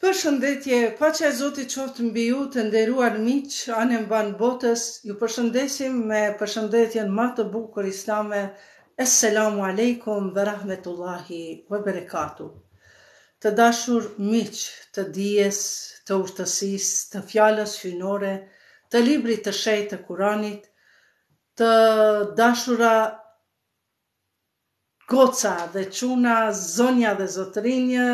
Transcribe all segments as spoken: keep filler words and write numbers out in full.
Përshëndetje, paqja e Zotit qoftë mbi ju të nderuar miq, anë mban botës. Ju përshëndesim me përshëndetjen më të bukur islame. Esselamu alaikum ve rahmetullahi ve berekatuh. Të dashur miq të dijes, të urtësisë, të fjalës hyjnore, të librit të shenjtë të Kuranit, të dashura goca dhe çuna, zonja dhe zotrinjë,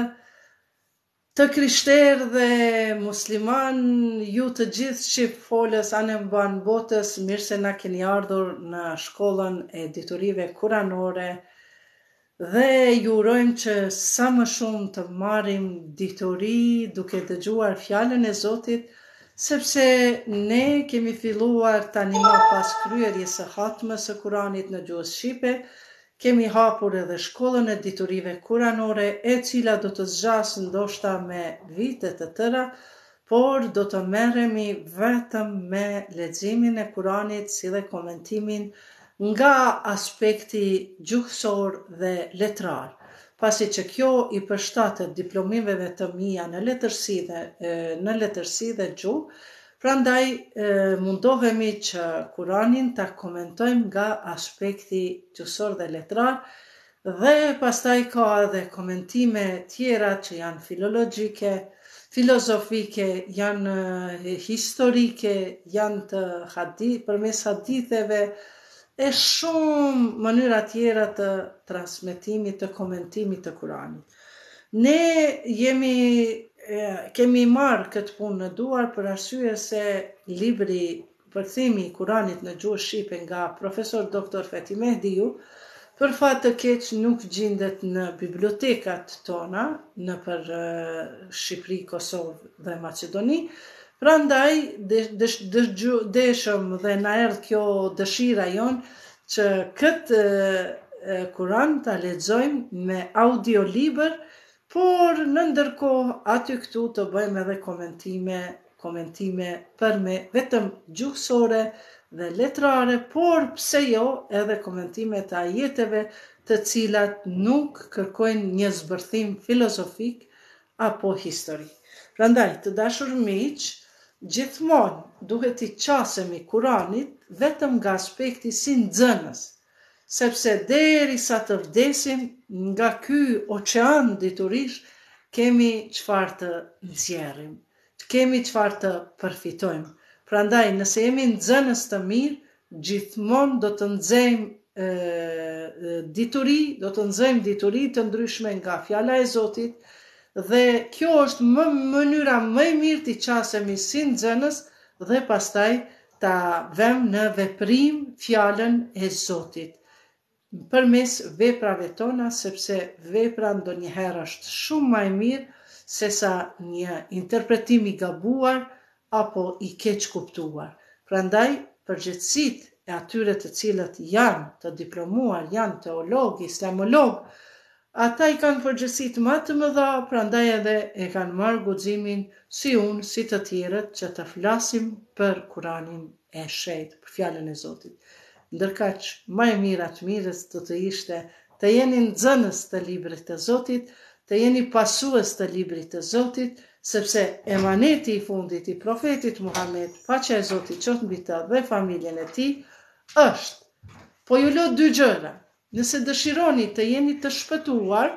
të krishterë dhe musliman, ju të gjithë shqip folës anë mban botës, mirë se na keni ardhur në shkollën e diturive kuranore dhe ju urojmë që sa më shumë të marrim dituri duke dëgjuar fjalën e Zotit, sepse ne kemi filluar tani më pas kryerjes së hatmës së Kuranit në gjuhën shqipe, kemi hapur edhe shkollën e diturive kuranore, e cila do të zgjasë ndoshta me vite të tëra, por do të merremi vetëm me leximin e Kuranit si dhe komentimin nga aspekti gjuhësor dhe letrar, pasi që kjo i përshtatet diplomimeve të mia në letërsi dhe, në letërsi dhe gjuhë. Prandaj mundohemi që Kuranin ta komentojmë nga aspekti gjuhësor dhe letrar, dhe pastaj ka edhe komentime tjera që janë filologjike, filozofike, janë historike, janë të hadith, përmes haditheve, e shumë mënyra tjera të transmetimit, të komentimit të Kuranit. Ne jemi kemi marrë këtë punë në duar për arsye se libri Përkthimi i Kuranit në gjuhën shqipe nga profesor doktor Fethi Mehdiu, për fat të keq nuk gjendet në bibliotekat tona nëpër Shqipëri, Kosovë dhe Maqedoni. Prandaj dëshëm dhe na erdh kjo dëshira jon që këtë Kuran ta lexojmë me audiolibër, por në ndërkohë aty këtu të bëjmë edhe komentime, komentime për me vetëm gjuhësore dhe letrare, por pse jo edhe komentime të ajeteve të cilat nuk kërkojnë një zbërthim filozofik apo historik. Prandaj, të dashur miq, gjithmonë duhet i qasemi Kuranit vetëm nga aspekti si nxënës, sepse derisa të vdesim nga ky oqean diturish kemi çfarë të nxjerrim, kemi çfarë të përfitojmë. Prandaj, nëse jemi nxënës të mirë, gjithmonë do të nxejmë dituri, do të nxejmë dituri të ndryshme nga fjala e Zotit, dhe kjo është më mënyra më e mirë të qasemi si nxënës dhe pastaj ta vëmë në veprim fjalën e Zotit përmes veprave tona, sepse vepra ndonjëherë është shumë më e mirë sesa një interpretim i gabuar apo i keq kuptuar. Prandaj, përgjegjësitë e atyre të cilët janë të diplomuar, janë teolog, islamolog, ata i kanë përgjegjësitë më të mëdha, prandaj edhe e kanë marrë guximin si unë, si të tjerët, që të flasim për Kuranin e shenjtë, për fjalën e Zotit. Ndërkaq, më e mira të mirës do të ishte të jeni nxënës të librit të Zotit, të jeni pasues të librit të Zotit, sepse emaneti i fundit i profetit Muhammed, paqja e Zotit qoftë mbi të dhe familjen e tij, është: po ju lot dy gjëra. Nëse dëshironi të jeni të shpëtuar,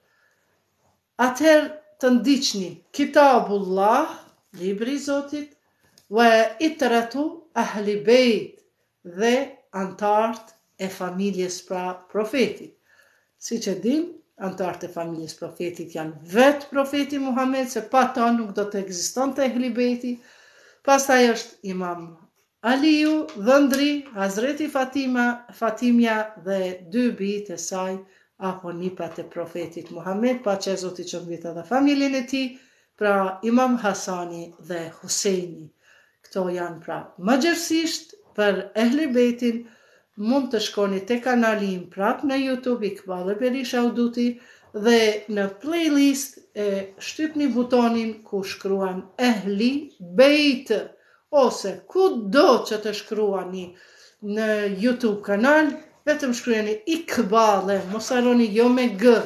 atëherë të ndiqni Kitabullah, libri i Zotit, wa itratu ahli bejt, dhe antarët e familjes pra profetit. Siç e dim, antarët e familjes profetit janë vetë profeti Muhammed, se pa ta nuk do të ekzistonte ehli bejti. Pastaj është Imam Aliu, dhëndri, Hazreti Fatima, Fatimja dhe dy bijtë e saj apo nipat e profetit Muhammed, paqja e Zotit qoftë mbi të dhe familjen e tij, pra Imam Hasani dhe Huseini. Këto janë pra mëgjersisht për ehli bejtin. Mund të shkoni te kanali im prap në YouTube, Iqbal Berisha Uduti, dhe në playlist e shtypni butonin ku shkruan ehli bejt, ose ku do që të shkruani në YouTube kanal, vetëm shkruani Iqbal, mos harroni jo me g,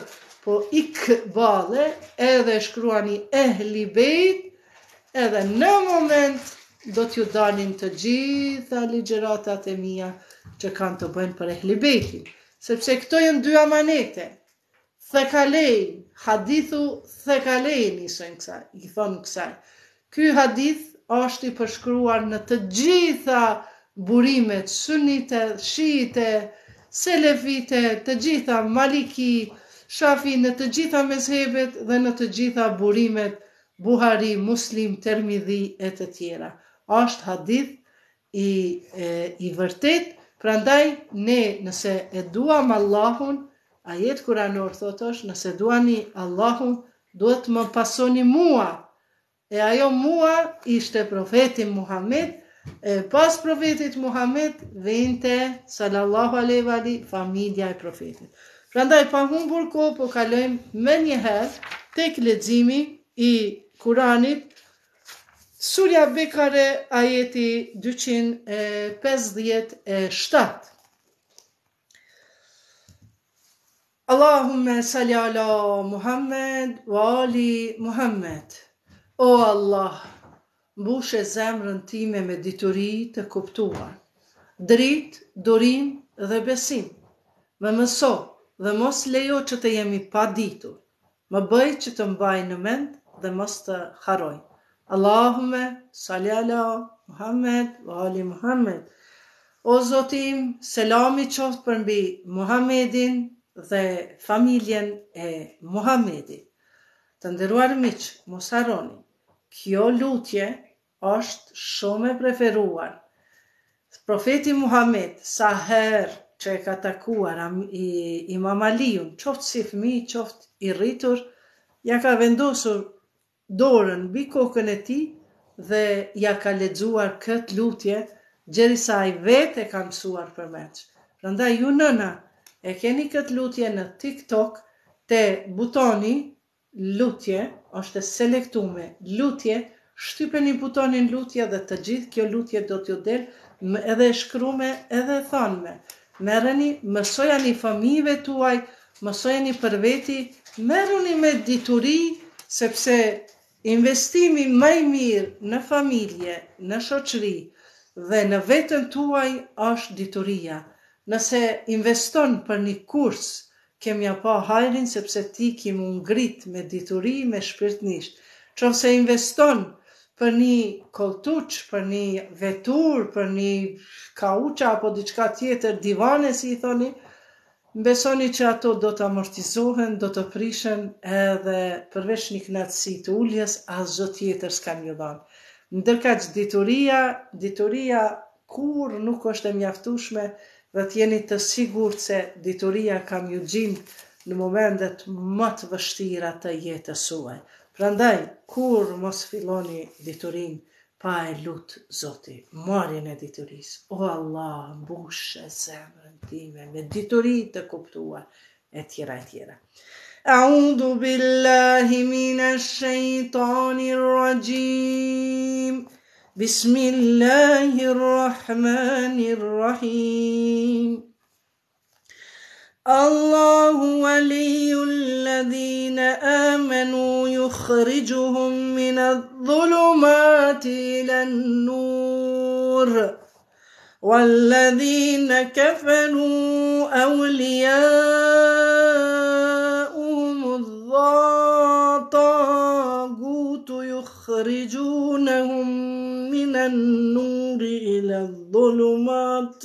po ikbale, edhe shkruani ehli bejt, edhe në moment do t'ju dalin të gjitha ligjëratat e mia që kanë të bëjnë për ehli bejtin. Sepse këto janë dy amanete. Thekalejn, hadithu thekalejn isën kësaj, i thonë kësaj. Ky hadith është i përshkruar në të gjitha burimet sunite, shiite, selefite, të gjitha maliki, shafi, në të gjitha mezhebet dhe në të gjitha burimet Buhari, Muslim, Termidhi e të tjera. Është hadith i, e, i vërtet, prandaj ne nëse e duam Allahun, ajet kuranor thot është, nëse duani Allahun, duhet më pasoni mua. E ajo mua ishte profeti Muhammed, e pas profetit Muhammed vinte sallallahu alaihi wa ali familja e profetit. Prandaj pa humbur kohë po kalojmë më një herë tek leximi i Kuranit, Surja Bekare ajeti dyqind e pesëdhjetë e shtatë. Allahumme salli ala Muhammed wa ali Muhammed. O Allah, mbushe zemrën time me dituri të kuptuar, dritë, durim dhe besim. Më mëso dhe mos lejo që të jemi pa ditur. Më bëj që të mbaj në mend dhe mos të haroj. Allahumme salli ala Muhammed wa ali Muhammed. O Zotim, selami qoftë për mbi Muhammedin dhe familjen e Muhammedit. Të nderuar miq, mos harroni, kjo lutje është shumë e preferuar. Profeti Muhammed, sa herë që e ka takuar i, Imam Aliun, qoftë si fëmijë, qoftë i rritur, ja ka vendosur dorën mbi kokën e tij dhe ja ka lexuar këtë lutje, derisa ai vetë e ka mësuar përmeç. Prandaj ju nëna, e keni këtë lutje në TikTok, te butoni lutje, është selektume lutje, shtypeni butonin lutje dhe të gjithë kjo lutje do t'ju del edhe shkrume edhe thonme. Merreni, mësojani fëmijëve tuaj, mësojani për veti, merruni me dituri, sepse investimi më i mirë në familje, në shoqëri dhe në veten tuaj është dituria. Nëse investon për një kurs, kemja pa hajrin sepse ti ki mu ngrit me dituri, me shpirtnisht. Qofse investon për një koltuq, për një vetur, për një kauqa apo diçka tjetër, divane si i thoni, besoni që ato do të amortizohen, do të prishen edhe përveç një knatësi të uljes, asgjë tjetër s'kan ju dhënë. Ndërkaq dituria, dituria kur nuk është e mjaftueshme dhe t'jeni të sigurt se dituria kam ju gjind në momentet më të vështira të jetës suaj. Prandaj, kur mos filloni diturin, pa e lut Zoti, marrjen e diturisë. O Allah, mbushe zemrën time me dituri të kuptuar, e tjera e tjera. A'udhu billahi minash shaitanir rajim. Bismillahir rahmanir rahim. الله ولي الذين آمنوا يخرجهم من الظلمات إلى النور والذين كفروا أولياؤهم الطاغوت يخرجونهم من النور إلى الظلمات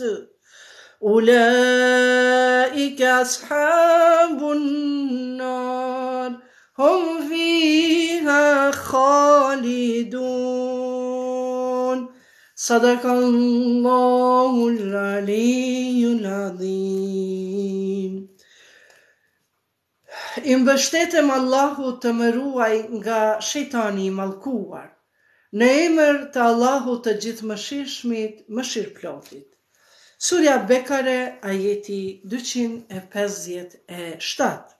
أولئك أصحاب النار هم فيها خالدون صدق الله العلي العظيم. I mbështetem Allahu të më ruaj nga shejtani i mallkuar, në emër të Allahut të gjithëmëshirshmit, mëshirëplotit. Surja Bekare, ajeti dyqind e pesëdhjetë e shtatë.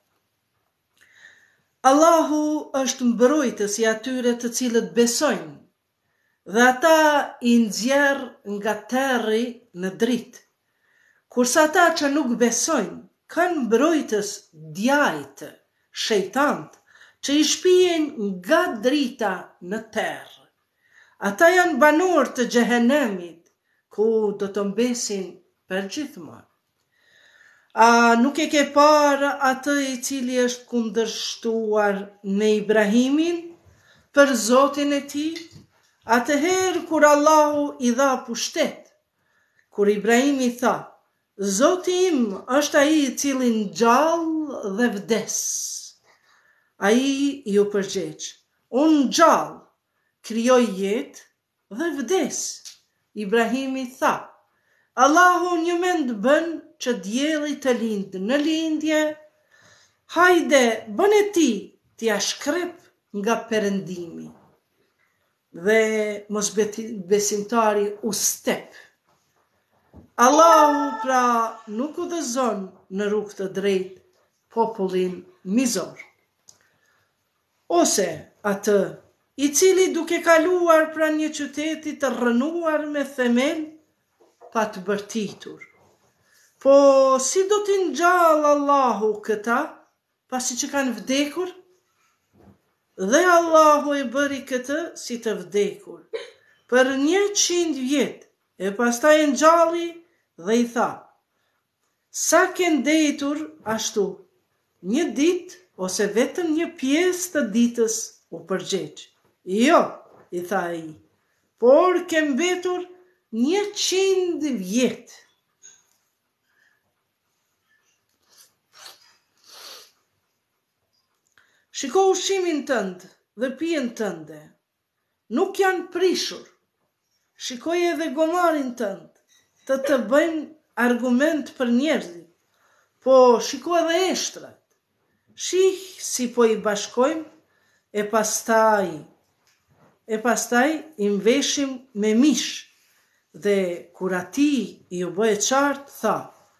Allahu është mbrojtës i atyre të cilët besojnë, dhe ata i nxjerr nga terri në dritë, kurse ata që nuk besojnë, kanë mbrojtës djajtë shejtant, që i shpijen nga drita në terë. Ata janë banor të xhehenemit, ku do të mbesin për gjithmonë. A nuk e ke parë atë i cili është kundërshtuar me Ibrahimin për Zotin e tij? Atëherë kur Allahu i dha pushtet, kur Ibrahimi tha, Zoti im është ai i cili ngjall dhe vdes. Ai ju përgjigj, unë ngjall, krijoj jetë dhe vdes. Ibrahimi tha, Allahu një mend bën që dielli të lindë në lindje, hajde bën e ti t'ja shkrep nga perëndimi. Dhe mos besimtari u step. Allahu pra nuk udhëzon në rrugë të drejtë popullin mizor. Ose atë i cili duke kaluar pranë një qyteti të rrënuar me themel pa të bërtitur. Po si do t'i ngjall Allahu këta pasi që kanë vdekur? Dhe Allahu e bëri këtë si të vdekur për një qind vjet, e pastaj e ngjalli dhe i tha, sa ke ndetur ashtu, një ditë ose vetëm një pjesë të ditës u përgjigj. Jo, i tha ai, por ke mbetur një qind vjet. Shiko ushqimin tënd dhe pijen tënde, nuk janë prishur. Shikoj edhe gomarin tënd, të të bëjnë argument për njerëzit, po shiko edhe eshtrat. Shih si po i bashkojmë, e pastaj, e pastaj i mveshim me mish, dhe kur ati i u bëhe qartë, tha,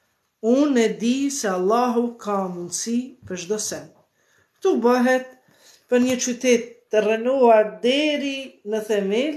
unë e di se Allahu ka mundësi për çdo send. Këtu bëhet për një qytet të rrënuar deri në themel,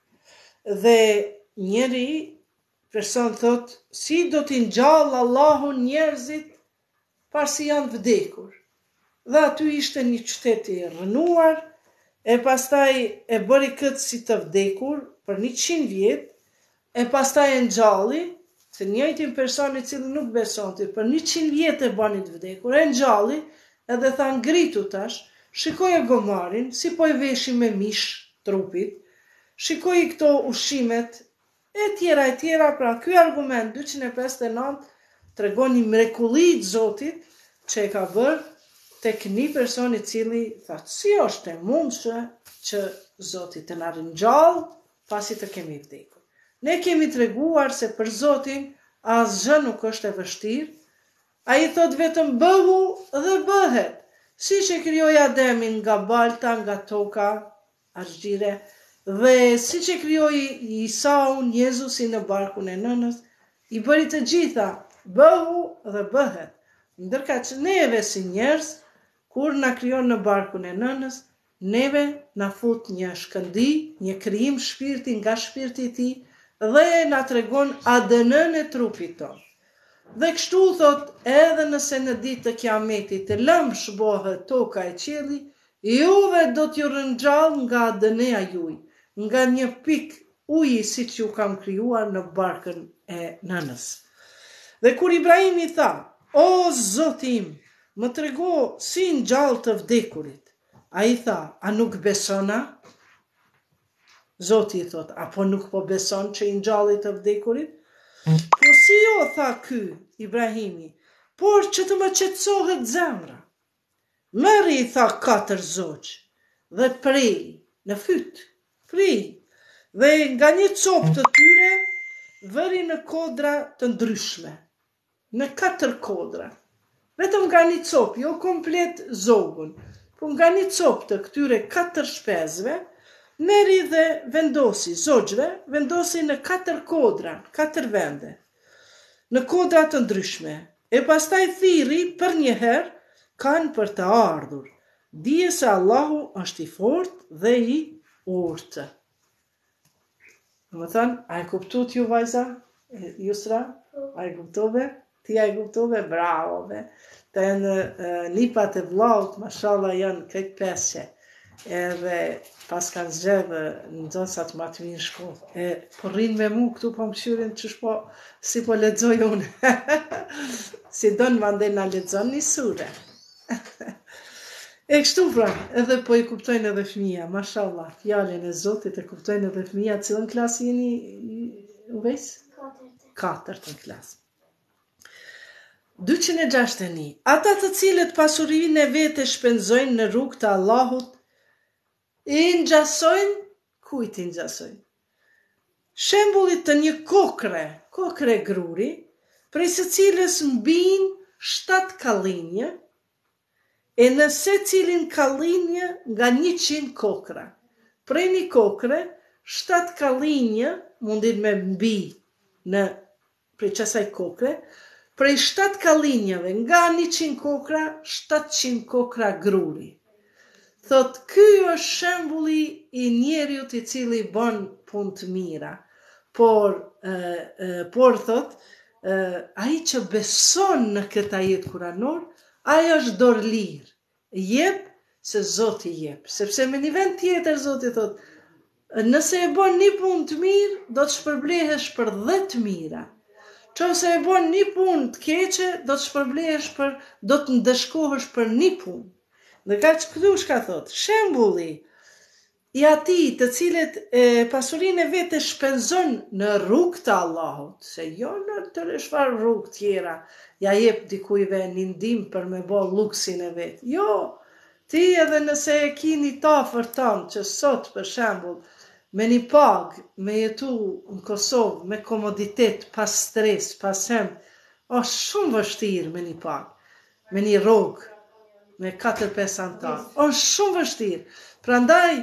dhe njeri person thot, si do t'i ngjall Allahu njerëzit pasi janë vdekur. Dhe aty ishte një qytet i rrënuar, e pastaj e bëri këtë si të vdekur për një qind vjet, e pastaj e ngjalli, se njëjtin person i cili nuk besonte, për një qind vjet e bani të vdekur, e ngjalli, edhe tha ngritu tash, shikoj e gomarin, si po i veshi me mish trupit, shikoj i këto ushqimet, e tjera e tjera, pra ky argument dyqin e pesëdhjetë e nëntë tregon një mrekulli të Zotit që e ka bërë tek një person i cili tha, si është e mundshme që Zoti të na ringjall pasi të kemi vdekur. Ne kemi treguar se për Zotin asgjë nuk është e vështirë. Ai thot vetëm bëhu dhe bëhet. Si që krijoi Ademin nga balta, nga toka, argjire, dhe si që krijoi Isaun, Jezusin në barkun e nënës, i bëri të gjitha, bëhu dhe bëhet. Ndërka që neve si njerëz, kur na krijon në barkun e nënës, neve na fut një shkëndi, një krijim shpirti nga shpirti i tij, dhe na tregon A D N-n e trupit tonë. Dhe kështu thot, edhe nëse në ditë të kiametit të lëmsh bëhet toka e qielli, juve do t'ju ringjall nga A D N-ja juaj, nga një pik uji si që ju kam krijuar në barkën e nënës. Dhe kur Ibrahimi tha, o Zoti im, më trego si ngjall të vdekurit, ai tha, a nuk besona? Zoti i thot, apo nuk po beson që i ngjalli të vdekurit? Po si jo, tha ky, Ibrahimi, por që të më qetësohet zemra. Merri, i tha katër zogjë, dhe prej, në fyt, prej, dhe nga një copë të tyre, vëri në kodra të ndryshme, në katër kodra. Vetëm nga një copë, jo komplet zogun, po nga një copë të këtyre katër shpezve, merri dhe vendosi, zogjve, vendosi në katër kodra, katër vende, në kodra të ndryshme, e pastaj thiri për një herë kanë për të ardhur. Dije se Allahu është i fortë dhe i urtë. Më thënë, a e kuptut ju vajza? Jusra? A e kuptove? Ti a e kuptove? Bravo, be. të në uh, nipat e vllaut, mashallah janë këtë peshe. Edhe pas kanë zgjedhë nxënësat më të mirë në shkollë. E po rrinë me mu këtu po më këshyrin qysh po si po lexoj unë. Si don mandej na lexon një sure. E kështu pra, edhe po i kuptojnë edhe fëmija, mashallah, fjalën e Zotit e kuptojnë edhe fëmija, cilën klasë jeni Uvejs? Katërt. Katërtën klasë. dyqind e gjashtëdhjetë e një. Ata të cilët pasurinë e vete shpenzojnë në rrugë të Allahut, i ngjasojnë, kujt i ngjasojnë? Shembullit të një kokre, kokre gruri, prej së cilës mbijnë shtatë kallinje, e në secilin kallinje nga njëqind kokra. Prej një kokre, shtatë kallinje mundin me mbi në prej qasaj kokre, prej shtatë kallinjeve nga njëqind kokra, shtatëqind kokra gruri. Thot, ky është shembulli i njeriut i cili bën punë të mira. Por, e, e, por thot, e, ai që beson në këtë ajet kuranor, ai është dorë lirë. Jep se Zoti jep. Sepse me një vend tjetër Zoti thot, nëse e bën një punë të mirë, do të shpërblehesh për dhjetë mira. Nëse e bën një punë të keqe, do të shpërblehesh për, do të ndëshkohesh për një punë. Dhe ka që këtu shka thot, shembulli i ati të cilët e, pasurinë e vete shpenzon në rrugë të Allahut, se jo në të reshfar rrugë tjera, ja jep dikujve një ndim për me bo luksin e vetë. Jo, ti edhe nëse e kini tafër tanë që sot për shembull, me një pagë, me jetu në Kosovë, me komoditet, pas stres, pas hem, është shumë vështirë me një pagë, me një rrugë, me katër pesë antarë. Është shumë vështirë. Prandaj,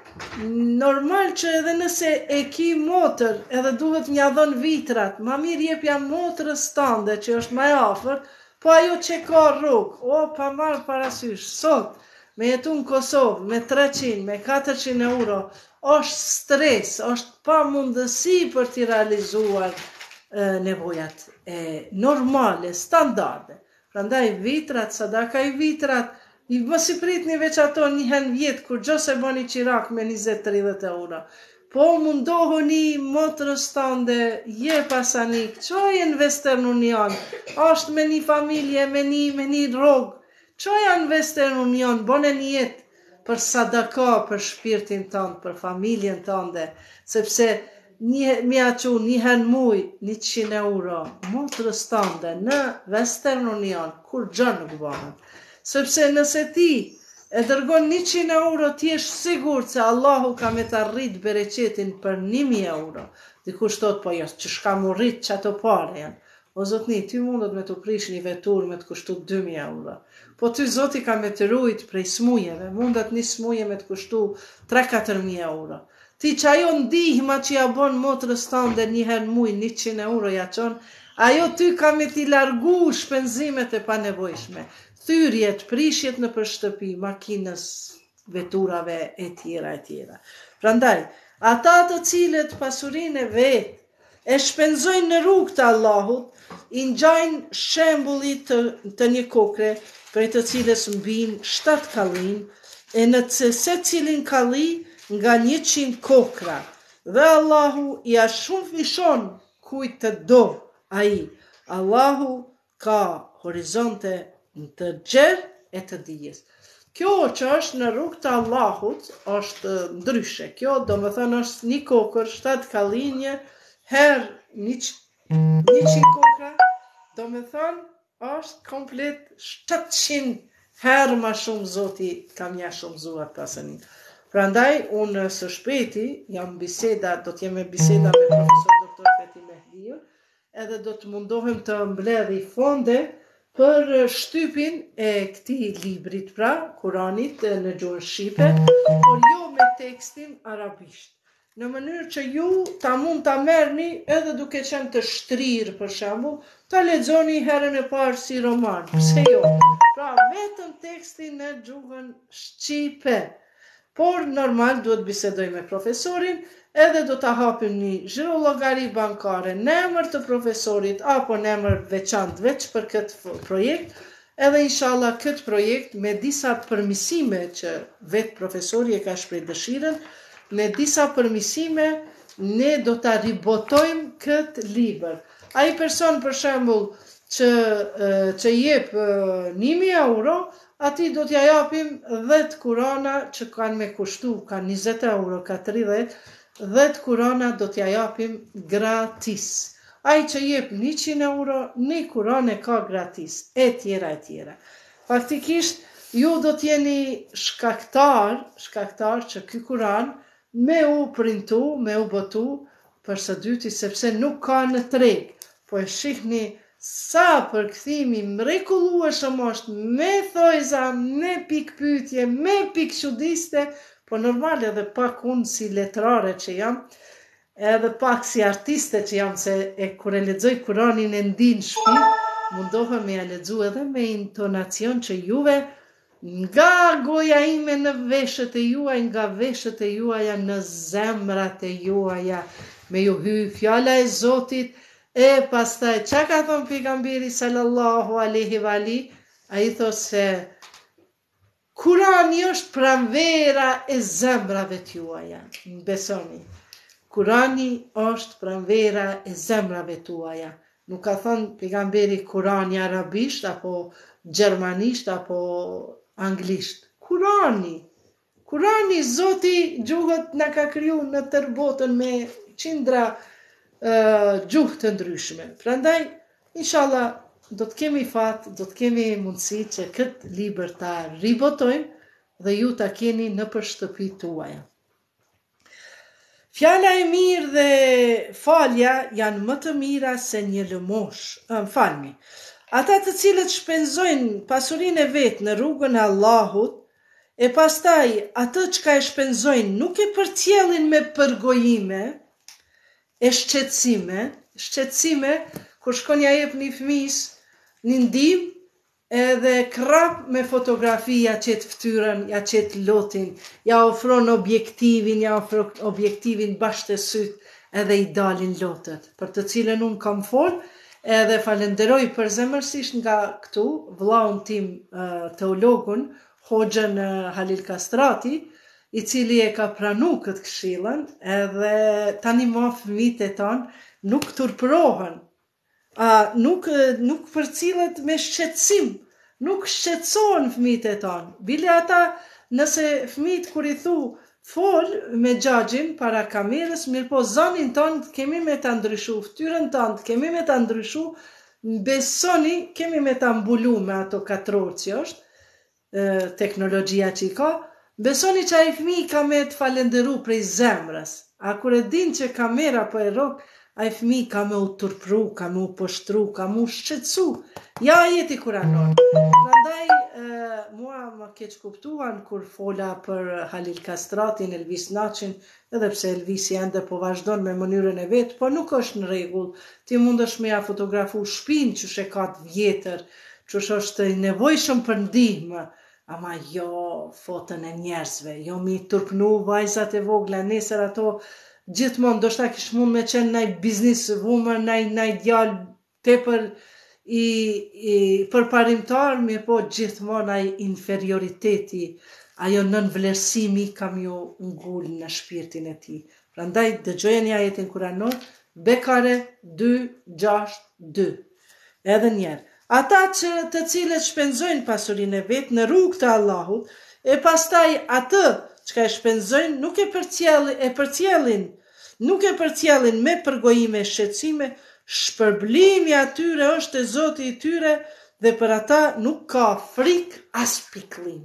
normal që edhe nëse e ki motër, edhe duhet mja dhon vitrat, ma mirë jepja motrës tande, që është më e afër, po ajo që ka rrugë, o, pa marrë parasysh, sot, me jetu në Kosovë, me treqind, me katërqind euro, është stres, është pa mundësi për t'i realizuar e, nevojat e, normale, standarde. Prandaj vitrat, sadaka i vitrat, i mos i pritni veç ato një hen vjet, kur gjos e bani qirak me njëzet tridhjetë euro. Po mundohuni motrës tande, je pasanik, qoj në Western Union, është me një familje, me një, me një rogë, qoj në Western Union, bone një jetë për sadaka, për shpirtin tënd, për familjen tënde, sepse Një, mi a që njëhen muj njëqind euro, motrës tënde në Western Union, kur gjë nuk bëhen. Sepse nëse ti e dërgon njëqind euro, ti është sigur se Allahu ka me të rrit bereqetin për një mijë euro. Dikush thot, po jo, që shka mu rrit që ato pare janë. O zotni, ty mundet me të prish një vetur me të kushtu dy mijë euro. Po ty zoti ka me të rujt prej smujeve, mundet një smuje me të kushtu tre katër mijë euro. Ti që ajo ndihma që ja bon motrës tënde njëherë muj njëqind euro ja qon, ajo ty ka me t'i largu shpenzimet e panevojshme. Thyrjet, prishjet në për shtëpi, makinës, veturave e tjera e tjera. Prandaj, ata të cilët pasurinë e vetë e shpenzojnë në rrugë të Allahut, i ngjajnë shembulli të, të një kokre, prej të cilës mbin shtatë kallin, e në se cilin kalli nga njëqind kokra, dhe Allahu i a shumë fishon kujt të do ai. Allahu ka horizonte të gjerë e të dijes. Kjo që është në rrugë të Allahut është ndryshe. Kjo do më thënë është një kokër, shtatë kallinje, her njëqind kokra, do më thënë është komplet shtatëqind herë ma shumë Zoti kam ja shumë zuar pasënin. Prandaj, unë së shpeti, jam biseda, do t'jeme biseda me profesor doktor Feti Mehdiu, edhe do të mundohem të mbledhi fonde për shtypin e këtij librit pra, Kuranit në gjuhën shqipe, por jo me tekstin arabisht. Në mënyrë që ju ta mund ta merrni edhe duke qenë të shtrirë për shembull, ta lexoni herën e parë si roman, pse jo? Pra vetëm tekstin në gjuhën shqipe. Por normal duhet bisedoj me profesorin, edhe do ta hapim një zhirologari bankare në emër të profesorit apo në emër veçantë veç për këtë projekt, edhe inshallah këtë projekt me disa përmisime që vetë profesori e ka shpreh dëshirën, me disa përmisime ne do ta ribotojmë këtë libër. Ai person për shembull që që jep njëmi euro, ati do t'ja japim dhjetë kurana që kanë me kushtu, kanë njëzet euro, ka tridhjetë, dhjetë kurana do t'ja japim gratis. Ai që jep njëqind euro, një kuran e ka gratis, e tjera e tjera. Faktikisht, ju do t'jeni shkaktar, shkaktar që ky kuran me u printu, me u botu për së dyti, sepse nuk ka në treg, po e shihni sa përkthimi mrekullueshëm është, me thojza, me pikë pyetje, me pikë çuditëse, po normal edhe pak unë si letrare që jam, edhe pak si artiste që jam, se e kur e lexoj Kuranin e ndi në shtëpi, mundohem me ja lexu edhe me intonacion që juve nga goja ime në veshët e juaj, nga veshët e juaja në zemrat e juaja, me ju hy fjala e Zotit, e pastaj çka ka thënë pejgamberi sallallahu alaihi wa ali, ai thotë se Kurani është pranvera e zemrave tuaja. Besoni. Kurani është pranvera e zemrave tuaja. Nuk ka thënë pejgamberi Kurani arabisht apo gjermanisht apo anglisht. Kurani. Kurani, Zoti gjuhët na ka kriju në tërë botën me qindra uh, gjuhë të ndryshme. Prandaj, inshallah, do të kemi fat, do të kemi mundësi që këtë libër ta ribotojmë dhe ju ta keni në për shtëpitë tuaja. Fjala e mirë dhe falja janë më të mira se një lëmosh. Më falni. Ata të cilët shpenzojnë pasurinë e vet në rrugën e Allahut, e pastaj atë çka e shpenzojnë nuk e përcjellin me përgojime, e shqetësime, shqetësime kur shkon ja jep një fëmijës një ndim, edhe krap me fotografi ja qet ftyrën, ja qet lotin, ja ofron objektivin, ja ofron objektivin bashkë të syt, edhe i dalin lotët, për të cilën unë kam fol, edhe falenderoj për zemërsisht nga këtu, vllaun tim teologun, Hoxhën Halil Kastrati, i cili e ka pranu këtë këshillën, edhe tani më fëmijët e tanë nuk turpërohen, a, nuk, nuk përcillet me shqetësim, nuk shqetësohen fëmijët e tanë. Bile ata, nëse fëmijët kur i thu fol me xhaxhin para kamerës, mirë po zanin tonë kemi me ta ndryshu, ftyrën tonë kemi me ta ndryshu, besoni kemi me ta mbulu me ato katror që është, e, teknologjia që i ka, besoni që ai fëmijë ka me të falenderu prej zemrës. A kur e din që kamera po e rok, ai fëmijë ka me u turpru, ka me u poshtru, ka me u shqetësu. Ja jeti kuranor. Prandaj, mua më keq kuptuan kur fola për Halil Kastratin, Elvis Naçin, edhe pse Elvisi ende po vazhdon me mënyrën e vet, po nuk është në rregull. Ti mundesh me ja fotografu shtëpinë që she ka të vjetër, që është i nevojshëm për ndihmë, ama jo fotën e njerëzve, jo mi turpnu vajzat e vogla, nesër ato gjithmonë, do shta kish mund me qenë naj business woman, naj, naj djalë tepër i, i përparimtar, mi po gjithmonë ai inferioriteti, ajo nënvlerësimi kam ju ngull në shpirtin e tij. Prandaj dëgjojeni ajetin kuranor, Bekare dy gjasht dy. Edhe njerë. Ata që të cilët shpenzojnë pasurinë e vet në rrugë të Allahut, e pastaj atë çka e shpenzojnë nuk e përcjellin, e përcjellin, nuk e përcjellin me përgojime e shqetësime, shpërblimi atyre është e Zoti i tyre dhe për ata nuk ka frikë as pikëllim.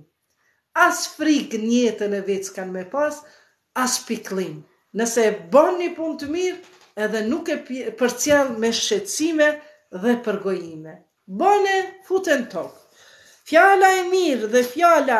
As frikë në jetën e vet s'kan me pas, as pikëllim. Nëse e bën një punë të mirë, edhe nuk e përcjell me shqetësime dhe përgojime. Bone futen tokë. Fjala e mirë dhe fjala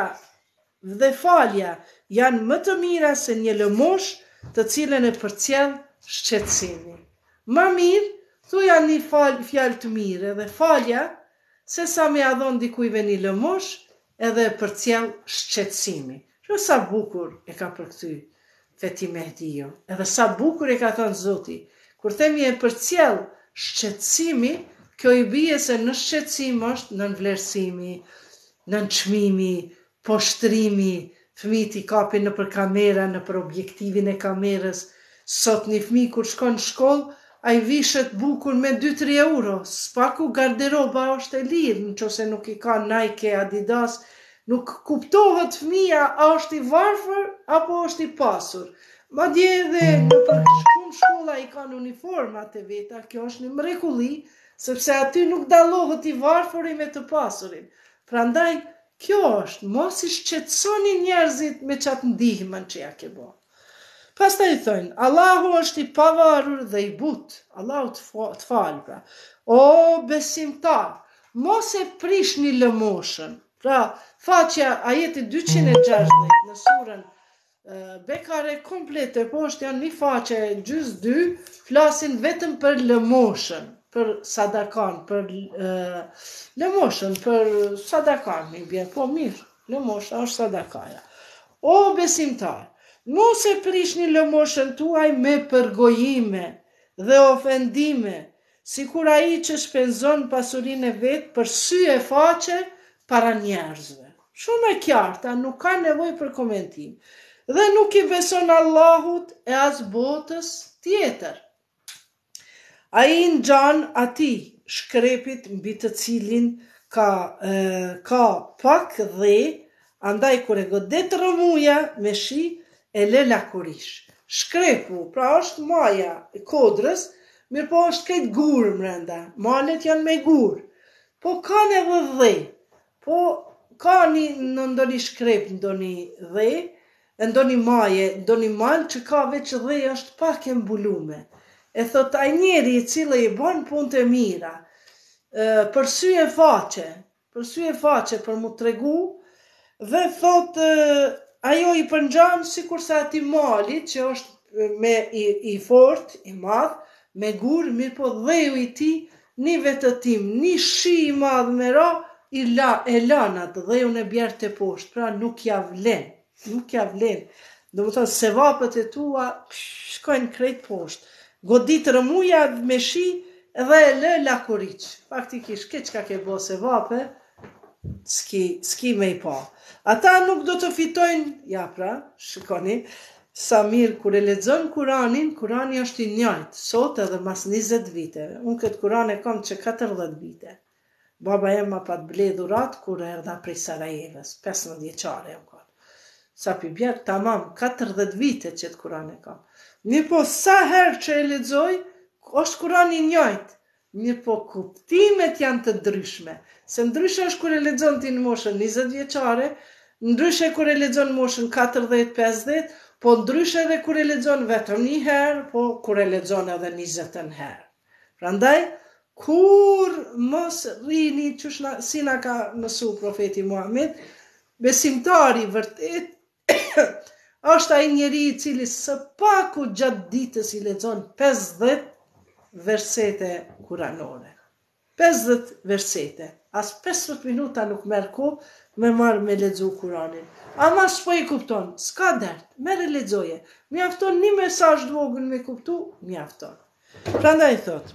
dhe falja janë më të mira se një lëmosh të cilën e përcjell shqetësimi. Më mirë, thuja një fal, fjalë të mirë dhe falja, se sa me adhon dikujve një lëmosh edhe përcjell shqetësimi. Që sa bukur e ka përkthy Feti Mehdio, edhe sa bukur e ka thënë Zoti. Kur themi e përcjell shqetësimi, kjo i bie se në shqetësim është në vlerësimi, në çmimi, poshtrimi, fëmijët i kapin nëpër kamera, nëpër objektivin e kamerës. Sot një fëmijë kur shkon në shkollë, ai vishet bukur me dy tre euro. Spaku garderoba është e lirë, nëse nuk i ka Nike, Adidas, nuk kuptohet fëmia a është i varfër apo është i pasur. Madje edhe nëpër shumë shkolla i kanë uniformat e veta, kjo është një mrekulli, sepse aty nuk dallohet i varfëri me të pasurin. Prandaj kjo është, mos i shqetësoni njerëzit me çat ndihmën që ja ke bë. Pastaj thonë, Allahu është i pavarur dhe i butë. Allahu të falë, pra. O besimtar, mos e prishni lëmoshën. Pra, faqja ajeti dyqin e gjashtëdhjetë në surën uh, Bekare komplete, po është janë një faqe gjys dy, flasin vetëm për lëmoshën, për sadakan, për uh, lëmoshën, për sadakan, mi bje, po mirë, lëmosha është sadakaja. O besimtar, mos e prishni lëmoshën tuaj me përgojime dhe ofendime, sikur ai që shpenzon pasurinë e vet për sy e faqe para njerëzve. Shumë e qarta, nuk ka nevojë për komentim. Dhe nuk i beson Allahut e as botës tjetër. Ai ngjan atij shkrepit mbi të cilin ka e, ka pak dhe andaj kur e godet rëmuja me shi e le lakurish. Shkrepu, pra është maja e kodrës, mirë po është këtë gurë mrenda. Malet janë me gurë. Po kanë edhe dhe. Po ka një në ndoni shkrep, ndoni dhe, ndoni maje, ndoni mal që ka veç dhe është pak e mbulume. E thot ai njeri i cili i bën punë të mira, për sy e faqe, për sy e faqe për mu tregu, dhe thot ajo i përngjan sikur se ati mali që është me i, i fort, i madh, me gur, mirë po dheu i ti, një vetëtim, një shi i madh me ra, i la, e lanat dheu në bjerë të poshtë, pra nuk ja vlen, nuk ja vlen. Do më thonë, se vapët e tua shkojnë krejt poshtë. Godit rëmuja me shi dhe e lë lakuriq. Faktikisht, ke qka ke bo se vape, s'ki, s'ki me i pa. Ata nuk do të fitojnë, ja pra, shikoni, sa mirë kur e lexon Kuranin, Kurani është i njëjtë, sot edhe mas njëzet viteve. Unë këtë Kuran e kam që katërdhjetë vite. Baba e ma pat ble dhurat kur e erdha prej Sarajevës, pesëmbëdhjetë vjeçare më kanë. Sa pi bjerë, tamam, katërdhjetë vite që të Kuran e kam. Mirë po, sa herë që e lexoj, është Kurani i njëjtë. Mirë po, kuptimet janë të ndryshme. Se ndryshe është kur e lexon ti në moshën njëzet vjeçare, ndryshe kur e lexon në moshën katërdhjetë pesëdhjetë, po ndryshe edhe kur e lexon vetëm një herë, po kur e lexon edhe njëzet herë. Prandaj, kur mos rrini qysh na, si na ka mësu profeti Muhammed, besimtari vërtet është ai njeri i cili së paku gjatë ditës i lexon pesëdhjetë versete kuranore. pesëdhjetë versete. As pesëdhjetë minuta nuk merr kohë me marrë me lexu Kuranin. Ama s'po i kupton, s'ka dert, merë lexoje. Mjafton një mesazh të vogël me kuptu, mjafton. Prandaj thot,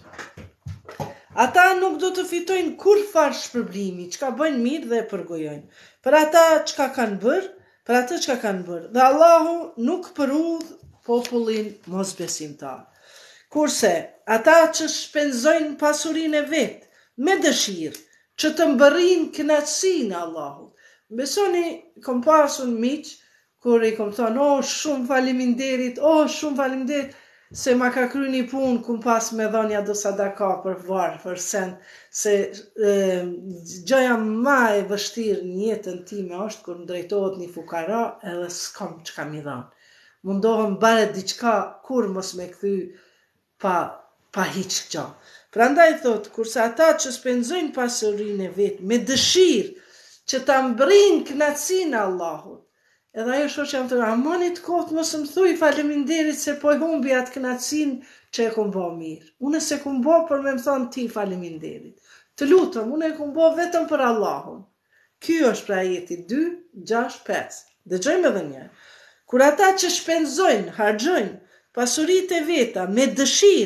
ata nuk do të fitojnë kur farë shpërblimi, çka bëjnë mirë dhe e përgojojnë. Për ata çka kanë bërë, për atë çka kanë bërë. Dhe Allahu nuk përudh popullin mosbesimtar. Kurse ata që shpenzojnë pasurinë e vet me dëshirë, që të mbërrin kënaqësinë e Allahut. Besoni, kom pasur miq, kur i kom thonë, oh, shumë faleminderit, oh, shumë faleminderit, se ma ka kry një punë, kum pas me dhonja do sadaka për varë, për sen, se e, gjoja ma e vështirë në jetën time është, kur më drejtohet një fukara, edhe s'kam që kam i dhanë. Mundohëm bare diqka, kur mos me kthy pa, pa hiq gjo. Prandaj thot, kurse ata që spenzojnë pasurinë e vetë me dëshirë, që ta mbrin kënaqësinë e Allahut. Edhe ajo shoqja më thonë, amanit kot mos më thuj faleminderit se po e humbi atë kënaqësinë që e kum bë mirë. Unë se kum bë për me më thonë ti faleminderit. Të lutem, unë e kum bë vetëm për Allahun. Ky është pra ajeti dy, gjashtë, pesë. Dëgjojmë edhe një. Kur ata që shpenzojnë, harxojnë pasuritë e veta me dëshirë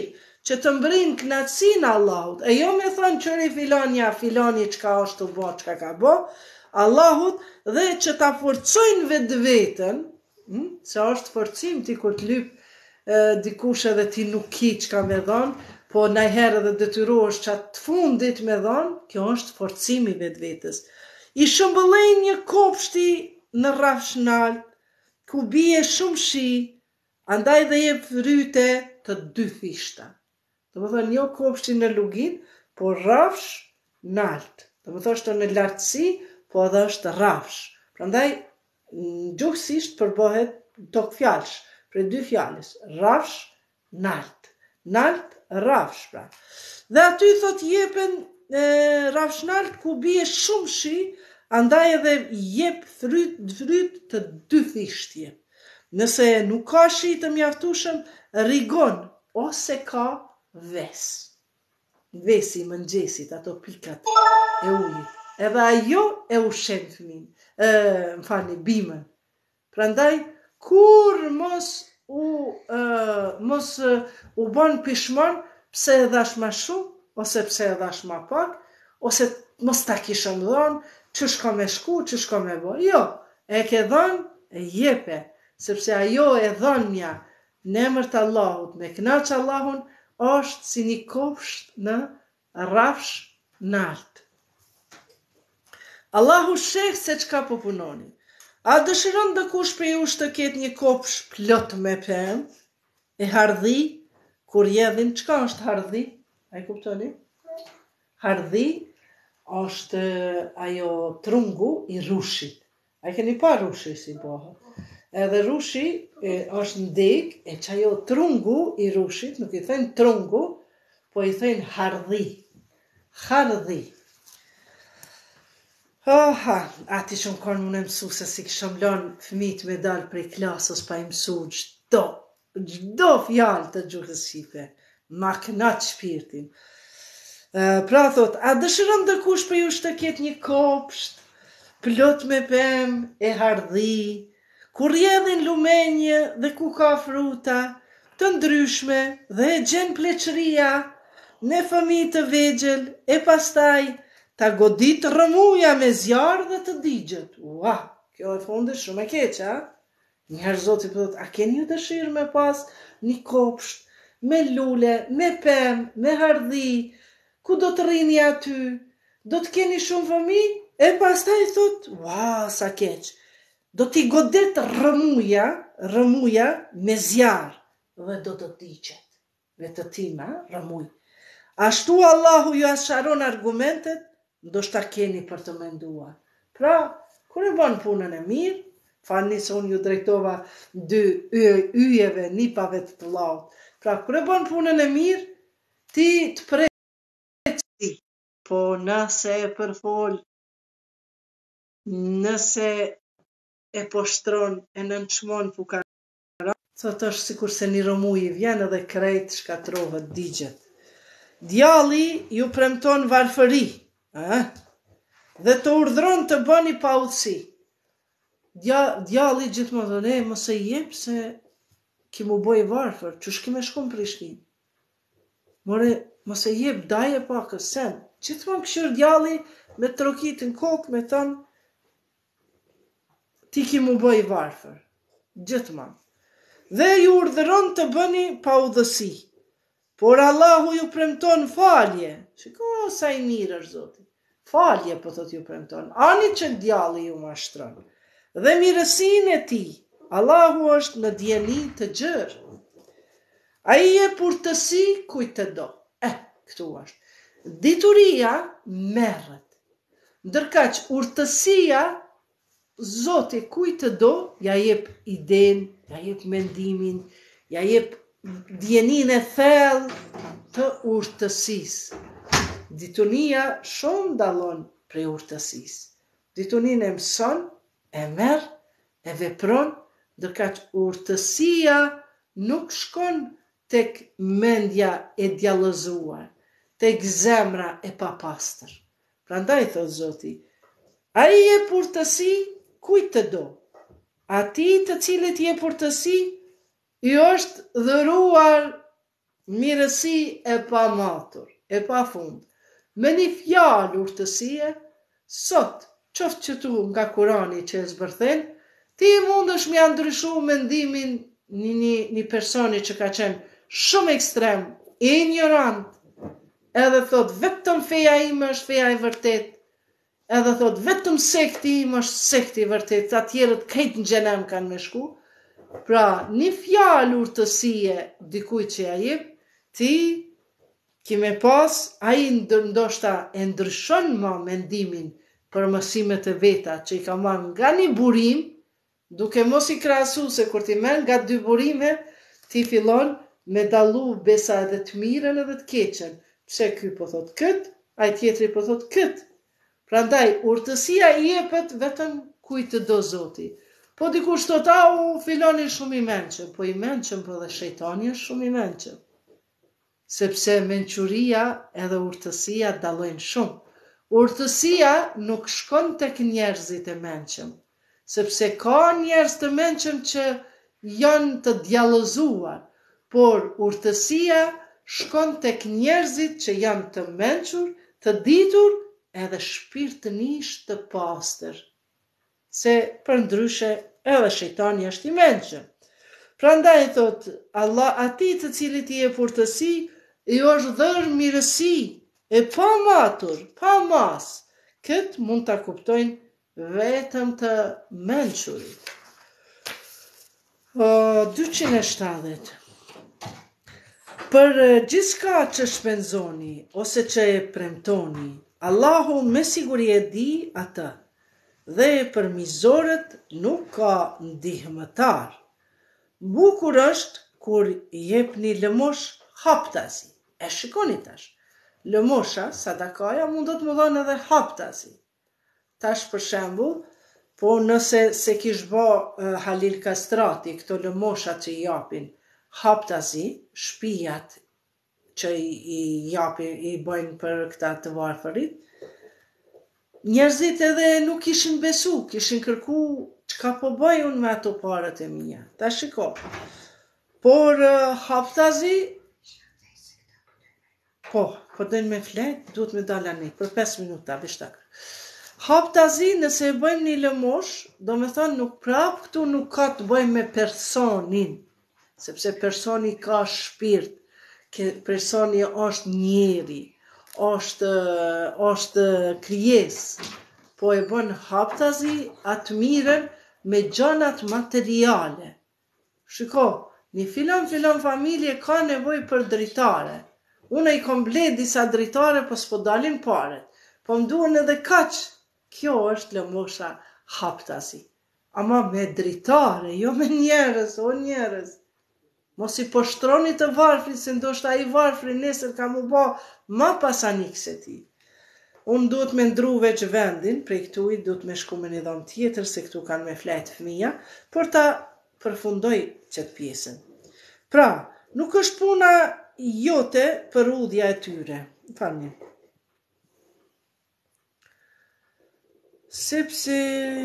që të mbrin knatësinë Allahut, e jo me thonë qëri filonja, filoni qka është të bo, qka ka bo, Allahut dhe që ta forcojnë vetë vetën, hm? Se është forcim ti kur të lyp e, dikush edhe ti nuk ki qka me dhonë, po najherë edhe detyrohesh që atë fundit me dhonë, kjo është forcimi vetë vetës. I shëmbëllejnë një kopshti në rafshnal, ku bie shumë shi, andaj dhe je fryte të dy thishta. Dhe më thënë, jo kopshti në lugin, po rafsh në altë. Dhe më thënë, është në lartësi, po edhe është rafsh. Prandaj, në gjuhësisht përbohet tok fjalsh, për dy fjalës, rafsh në altë. Në altë, rafsh, pra. Dhe aty thot jepen e, rafsh në altë, ku bie shumë shi, andaj edhe jep fryt, fryt të dy thishtje. Nëse nuk ka shi të mjaftueshëm, rigon, ose ka ves. Vesi, mëngjesit, ato pikat e ujit. Edhe ajo e ushen fëmin, e, më fani, bimën. Prandaj, kur mos u, e, mos u bon pishmon, pse e dhash ma shumë, ose pse e dhash ma pak, ose mos ta kishëm dhonë, që shko me shku, që shko me bo. Jo, e ke dhonë, e jepe, sepse ajo e dhonja në emër të Allahut, me knaq Allahun, është si një kopsht në rafsh në altë. Allahu sheh se çka po punoni. A dëshiron dikush për jush të ketë një kopsh plot me pemë, e hardhi, kur jedhin, çka është hardhi? A i kuptoni? Hardhi është ajo trungu i rushit. A i keni pa rushi si bëhet. Edhe rushi e, është ndeg, e që ajo trungu i rushit, nuk i thënë trungu, po i thënë hardhi. Hardhi. Oha, ati shumë konë më në mësu se si këshëm lonë fëmit me dalë prej klasës pa i mësu gjdo, gjdo fjallë të gjuhës shqipe, ma kënat shpirtin. Uh, pra thot, a dëshiron dëkush për ju shtë ketë një kopsht, plot me pem, e hardhi, ku rjedhin lumenje dhe ku ka fruta, të ndryshme dhe e gjen pleqëria, në fëmijë të vegjël, e pastaj, ta godit rëmuja me zjarë dhe të digjet. Ua, kjo e fundi shumë e keqë, a? Njëherë Zoti po thot, a keni ju dëshirë me pas një kopsht, me lule, me pem, me hardhi, ku do të rini aty, do të keni shumë fëmijë, e pastaj thot, ua, sa keq. Do t'i godet rëmuja, rëmuja me zjarë, dhe do të digjet. Vetë tima, rëmuj. Ashtu Allahu ju asharon argumentet, ndoshta keni për të menduar. Pra, kur e bën punën e mirë, falni se unë ju drejtova dy yjeve, nipave të të laut. Pra, kur e bën punën e mirë, ti të preci. Po nëse e përfol, nëse e poshtron, e nënçmon fukara, thot është sikur se një rëmuj i vjen edhe krejt shkatrohet, digjet. Djalli ju premton varfëri, eh? Dhe të urdhron të bëni pa udhësi. Dja, djalli gjithmonë thonë, e mos e jep se ki mu boj varfër, që shki me shkum Prishtinë. More, mos e jep daje pak sen. Gjithmonë këshir djalli me trokit në kokë me thonë, ti ki mu boj varfër. Gjithmonë. Dhe ju urdhëron të bëni pa udhësi. Por Allahu ju premton falje. Shiko sa i mirë është Zoti. Falje po thot ju premton. Ani që djalli ju mashtron. Dhe mirësinë e tij, Allahu është në dieni të gjerë. Ai e purtësi kujt të do. Eh, këtu është. Dituria merret. Ndërkaq urtësia Zoti kujt të do, ja jep idenë, ja jep mendimin, ja jep djenin e thellë të urtësisë. Ditunia shumë dallon prej urtësisë. Ditunin e mëson, e merr, e vepron, ndërkaq urtësia nuk shkon tek mendja e djallëzuar, tek zemra e papastër. Prandaj thot Zoti, ai e urtësi kujt të do. Ati të cilit je urtësi, i është dhëruar mirësi e pa matur, e pa fund. Me një fjalë urtësie, sot, qoftë që tu nga Kurani që e zbërthen, ti mund është me ndryshu mendimin një, një, një personi që ka qenë shumë ekstrem, ignorant, edhe thot vetëm feja ime është feja e vërtet, edhe thot vetëm sekti im është sekti i vërtet, ta tjerët krejt në xhenem kanë me shku. Pra, një fjalë urtësie dikuj që ja jep, ti ki me pas, a i ndoshta e ndryshon ma mendimin për mësimet e veta që i ka marrë nga një burim, duke mos i krahasu se kur ti merr nga dy burime, ti fillon me dallu besa edhe të mirën edhe të keqen. Pse ky po thot kët, ai tjetri po thot kët. Prandaj urtësia i jepet vetëm kujt të do Zoti. Po dikush thot au filoni shumë i mençëm, po i mençëm po dhe shejtani është shumë i mençëm. Sepse mençuria edhe urtësia dallojnë shumë. Urtësia nuk shkon tek njerëzit e mençëm, sepse ka njerëz të mençëm që janë të djallozuar, por urtësia shkon tek njerëzit që janë të mençur, të ditur edhe shpirtënisht të pastër. Se për ndryshe edhe shejtani është i mençëm. Prandaj thot Allah atij të cilit i jep urtësi, i është dhënë mirësi e pa matur, pa mas. Këtë mund ta kuptojnë vetëm të mençurit. dyqin e shtatëdhjetë. Për gjithçka që shpenzoni ose që e premtoni, Allahu me siguri e di atë, dhe për mizorët nuk ka ndihmëtar. Bukur është kur jepni lëmosh haptasi. E shikoni tash. Lëmosha, sadakaja, mund do të më dhënë edhe haptasi. Tash për shembull, po nëse se kish bë uh, Halil Kastrati, këto lëmosha që i japin haptasi, shtëpiat që i, i japin, i bëjnë për këta të varfërit, njerëzit edhe nuk kishin besu, kishin kërku çka po bëj unë me ato parat e mia. Ta shiko. Por uh, haptazi, po, po dojnë me flet, duhet me dalani për pesë minuta, bishtak. Haptazi, nëse e bëjmë një lëmosh, do me thonë nuk prap këtu nuk ka të bëjmë me personin, sepse personi ka shpirt, personi është njeri, është, është krijes, po e bën haptazi atë mirën me gjanat materiale. Shiko, një filon filon familje ka nevoj për dritare. Unë i kom ble disa dritare, po s'po dalin paret. Po më duhen edhe kaq. Kjo është lëmosha haptazi. Ama me dritare, jo me njerëz, o njerëz. Mos i poshtroni të varfrit, se ndoshta ai varfri nesër ka mu bë ma pasanik se ti. Unë duhet me ndru veç vendin, prej këtuj duhet me shku me një dhomë tjetër, se këtu kanë me fletë fëmija, por ta përfundoj qëtë pjesën. Pra, nuk është puna jote për udhja e tyre. Falni. Sepse...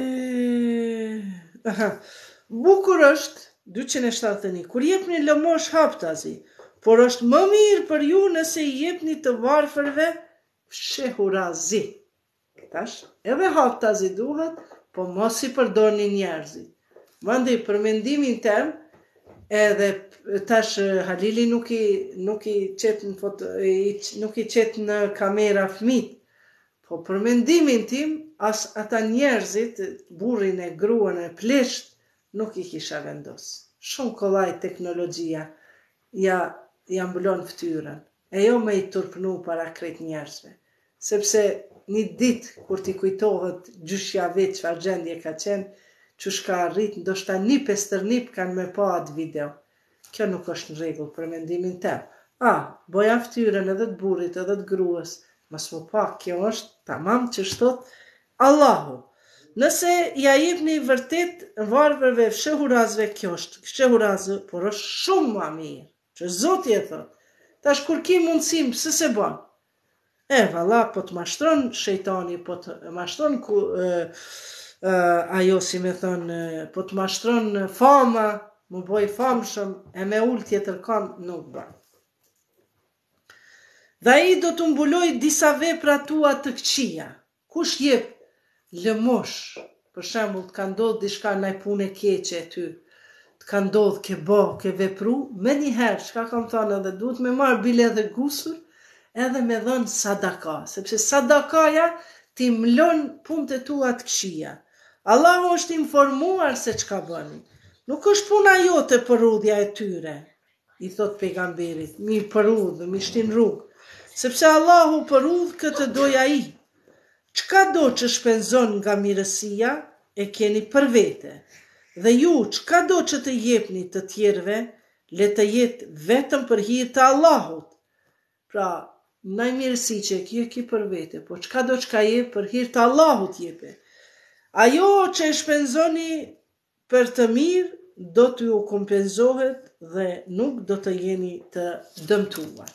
Aha. Bukur është, dyqin e shtatëdhjetë e një, kur jepni lëmosh haptazi, por është më mirë për ju nëse i jepni të varfërve shehurazi. Tash, edhe haptazi duhet, po mos i përdorni njerëzit. Mandi, për mendimin tem, edhe tash Halili nuk i, nuk i qetë në, foto, nuk i qetë në kamera fëmit, po për mendimin tim, as ata njerëzit, burrin e gruan e plesht, nuk i kisha vendos. Shumë kollaj teknologjia ja, ja mbulon ftyrën, e jo me i turpnu para krejt njerëzve. Sepse një dit, kur ti kujtohet gjyshja vetë çfarë gjendje ka qenë, që shka arrit, ndoshta nip e stërnip kanë me pa atë video. Kjo nuk është në rregull për mendimin tem. A, boja ftyrën edhe të burrit edhe të gruas, mos më pa, kjo është tamam që shtot Allahu. Nëse ja jepni vërtet varfërve fshehurazve, kjo është fshehurazve, por është shumë ma mirë, që Zoti e thot. Tash kur ki mundësim, pse se bën? E, valla, po të mashtron shejtani, po të mashtron ku, e, e, ajo, si me thonë, po të mashtron fama, më boj famshëm, e me ullë tjetër kam, nuk bën. Dhe ai do të mbuloj disa vepra tua të këqija. Kush jep lëmosh, për shembull, të ka ndodhur diçka ndaj punë keqe e ty, të ka ndodhur ke bë, ke vepru, më njëherë, çka kam thënë edhe duhet me marr bile edhe gusur, edhe me dhënë sadaka, sepse sadakaja ti mlon punët e tua të këqija. Allahu është informuar se çka bëni. Nuk është puna jote përudhja e tyre, i thot pejgamberit, mi përudhë, mi shtin rrugë, sepse Allahu përudhë këtë doj ai. Çka do që shpenzon nga mirësia, e keni për vete. Dhe ju, çka do që të jepni të tjerëve, le të jetë vetëm për hir të Allahut. Pra, ndaj mirësi që e ki, e ki për vete, po çka do që ka jep për hir të Allahut jepe. Ajo që e shpenzoni për të mirë, do të ju kompenzohet dhe nuk do të jeni të dëmtuar.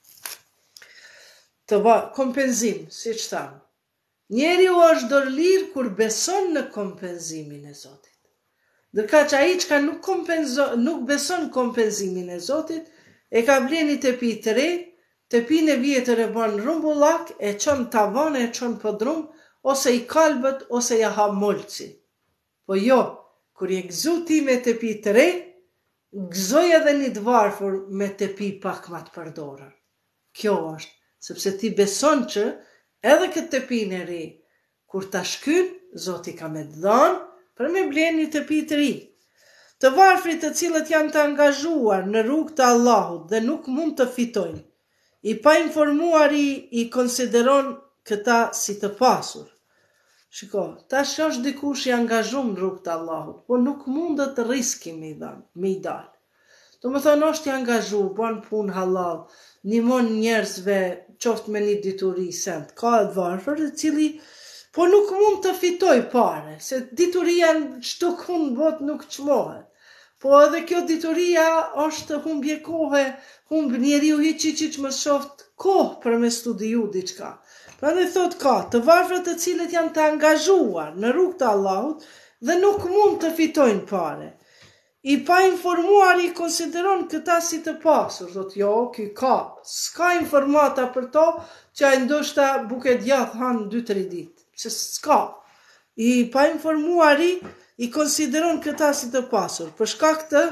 Të va, kompenzim, si që thamë. Njeri u është dorëlir kur beson në kompenzimin e Zotit. Dërka që ai që nuk, nuk beson kompenzimin e Zotit, e ka bleni të pi të re, të pi në vjetër e banë rumbullak, e qënë tavan, e qënë pëdrum, ose i kalbët, ose ja ha molci. Po jo, kur je gëzu ti me të pi të re, gëzoj edhe një të varfur me të pi pak ma të përdorën. Kjo është, sepse ti beson që edhe këtë të pi në re, kur ta shkyn, Zoti ka me dhanë, për me blen një të pi të ri. Të varfrit të cilët janë të angazhuar në rrugë të Allahut dhe nuk mund të fitojnë, i pa informuari i konsideron këta si të pasur. Shiko, tash është dikush i angazhuar në rrugë të Allahut, po nuk mundet të riski me i dal. Me i dal. Do më thonë është i angazhuar, bën punë halal, ndihmon njerëzve, qoftë me një dituri sent, ka edhe varfër i cili po nuk mund të fitoj pare, se dituria në çdo kund bot nuk çmohet. Po edhe kjo dituria është humbje kohe, humb njeriu hiç hiç hiç më shoft kohë për me studiu diçka. Prandaj thot ka të varfër të cilët janë të angazhuar në rrugë të Allahut dhe nuk mund të fitojnë pare. I pa informuar i konsideron këta si të pasur, thot jo, ky ka, s'ka informata për to, që ai ndoshta buke djath han dy tre ditë, se s'ka. I pa informuar i, i konsideron këta si të pasur, për shkak të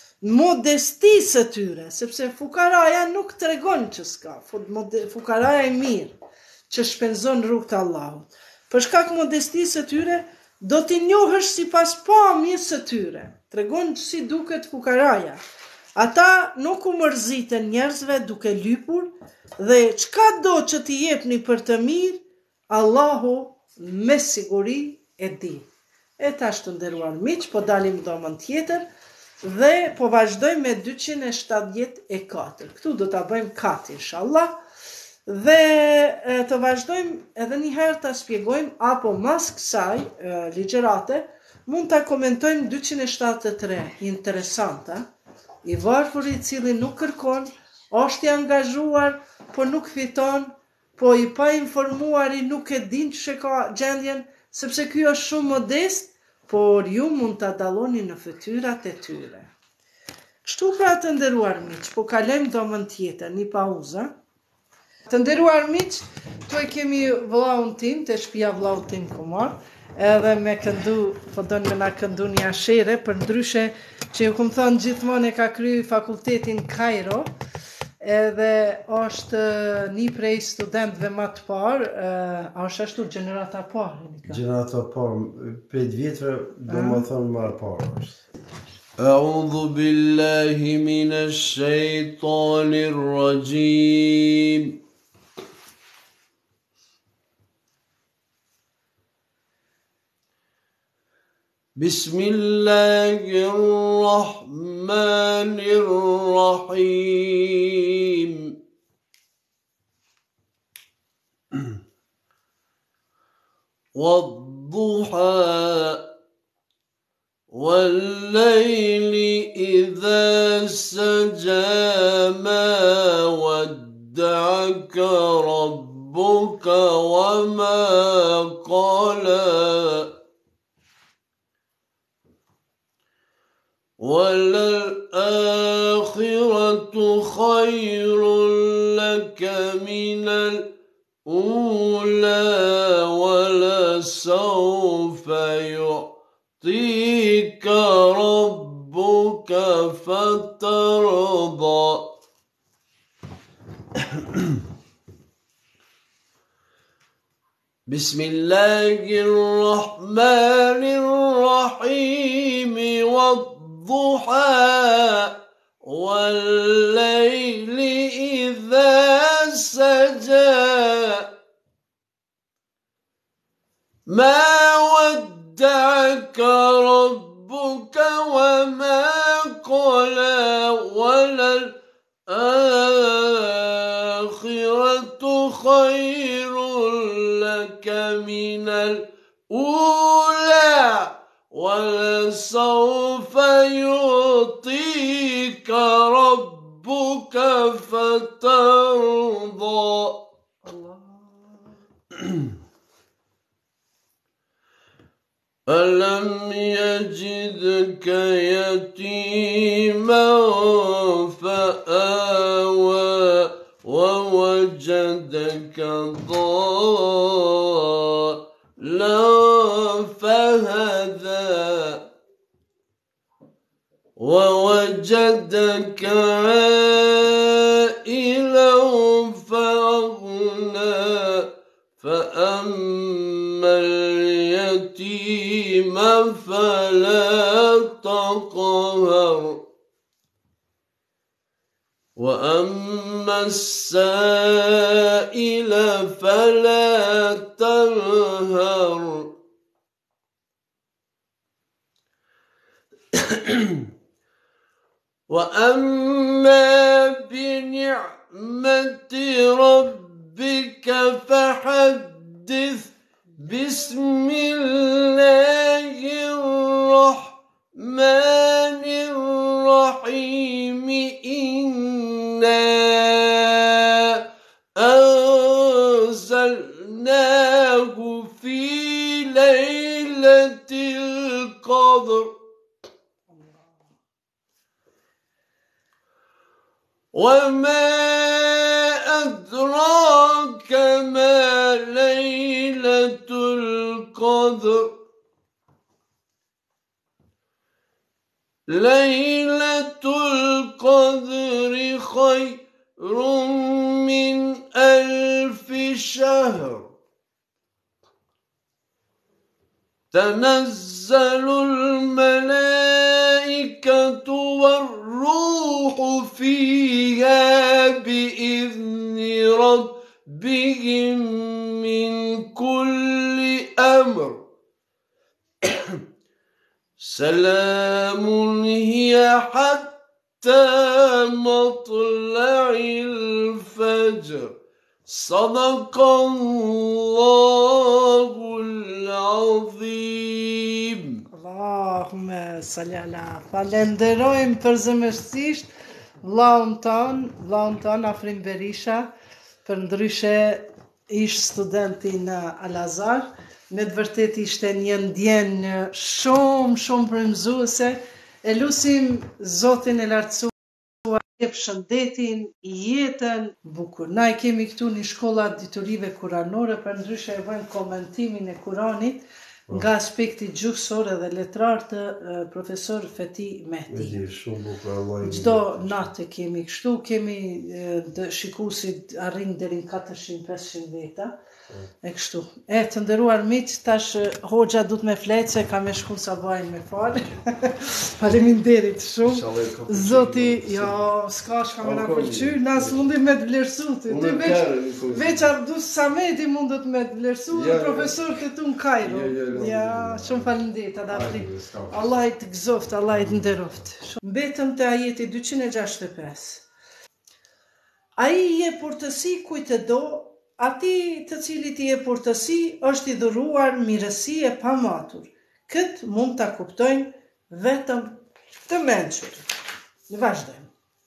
modestisë së tyre, sepse fukaraja nuk tregon që s'ka, fukaraja e mirë, që shpenzon rrugë të Allahut. Për shkak modestisë së tyre, do t'i njohësh si pas pamjes së tyre. Tregon si duket fukaraja. Ata nuk u mërziten njerëzve duke lypur dhe çka do që t'i jepni për të mirë, Allahu me siguri e di. E tash të nderuar miq, po dalim domën tjetër dhe po vazhdojmë me dyqind e shtatëdhjetë e katër. Këtu do ta bëjmë kat inshallah. Dhe të vazhdojmë edhe një herë të shpjegojmë, apo mas kësaj ligjërate, mund të komentojmë dyqind e shtatëdhjetë e tre, interesanta, i varfër i cili nuk kërkon, është i angazhuar, po nuk fiton, po i pa informuar i nuk e din që ka gjendjen, sepse ky është shumë modest, por ju mund të dalloni në fytyrat e tyre. Kështu pra të nderuar miq, po kalojmë domën tjetër, një pauzë. Të nderuar miq, tu e kemi vllaun tim, te shtëpia vllaut tim Kumar, edhe me këndu, po don me na këndu një ashere, për ndryshe që ju kom thënë gjithmonë e ka kryer fakultetin Kairo, edhe është një prej studentëve më të parë, a është ashtu gjenerata e parë? Gjenerata e parë, prej vjetëve, do më thonë më e parë është. أعوذ بالله من الشيطان الرجيم بسم الله الرحمن الرحيم والضحى والليل إذا سجى ما ودعك ربك وما قلى وللآخرة خير لك الأولى ولسوف يعطيك ربك فترضى. بسم الله الرحمن الرحيم والضحى والليل إذا سجى ما ودعك ربك وما قلى وللآخرة خير لك من الأولى ولسوف يعطيك ربك فترضى. ألم يجدك يتيما فآوى ووجدك ضالا فهدى ووجدك عائلا فأغنى فأما اليتيم فلا تقهر وأما السائل فلا تنهر وأما بنعمة ربك فحدث. بسم الله الرحمن الرحيم إنا أنزلناه في ليلة القدر وما أدراك ما ليلة القدر ليلة القدر خير من ألف شهر تنزل الملائكة والروح فيها بإذن ربهم من كل أمر سلام هي حتى مطلع الفجر. صدق الله العظيم. Allahume salli ala. Falenderojmë përzemërsisht vllaun ton, vllaun ton Afrim Berisha, për ndryshe ish studenti në Al Azhar. Me të vërtet ishte një ndjenjë shumë, shumë frymëzuese. E lusim Zotin e lartësuar jep shëndetin, jetën bukur. Na e kemi këtu një shkolla diturive kuranore, për ndryshe e bëjmë komentimin e Kuranit nga aspekti gjuhësor dhe letrar të uh, profesor Feti Mehdi. Çdo natë kemi kështu, kemi uh, shikuesit arrin deri në katërqind pesëqind veta. E kështu. E të nderuar miq, tash hoxha du të më flet se kam me shku sabajin me fal. Faleminderit shumë. Zoti, jo, s'ka shka me na pëlqy, na s'mundim me të vlerësu ty. Ty veç, veç Abdus Sameti mundet me të vlerësu, profesor këtu në Kairo. Ja, shumë faleminderit, Adafri. Allah i të gëzoft, Allah i të nderoft. Mbetëm te ajeti dyqind e gjashtëdhjetë e pesë. Ai i jep urtësi kujt e do, ati të cilit i e urtësi është i dhuruar mirësi e pamatur. Këtë mund ta kuptojnë vetëm të mençur. Vazhdojmë.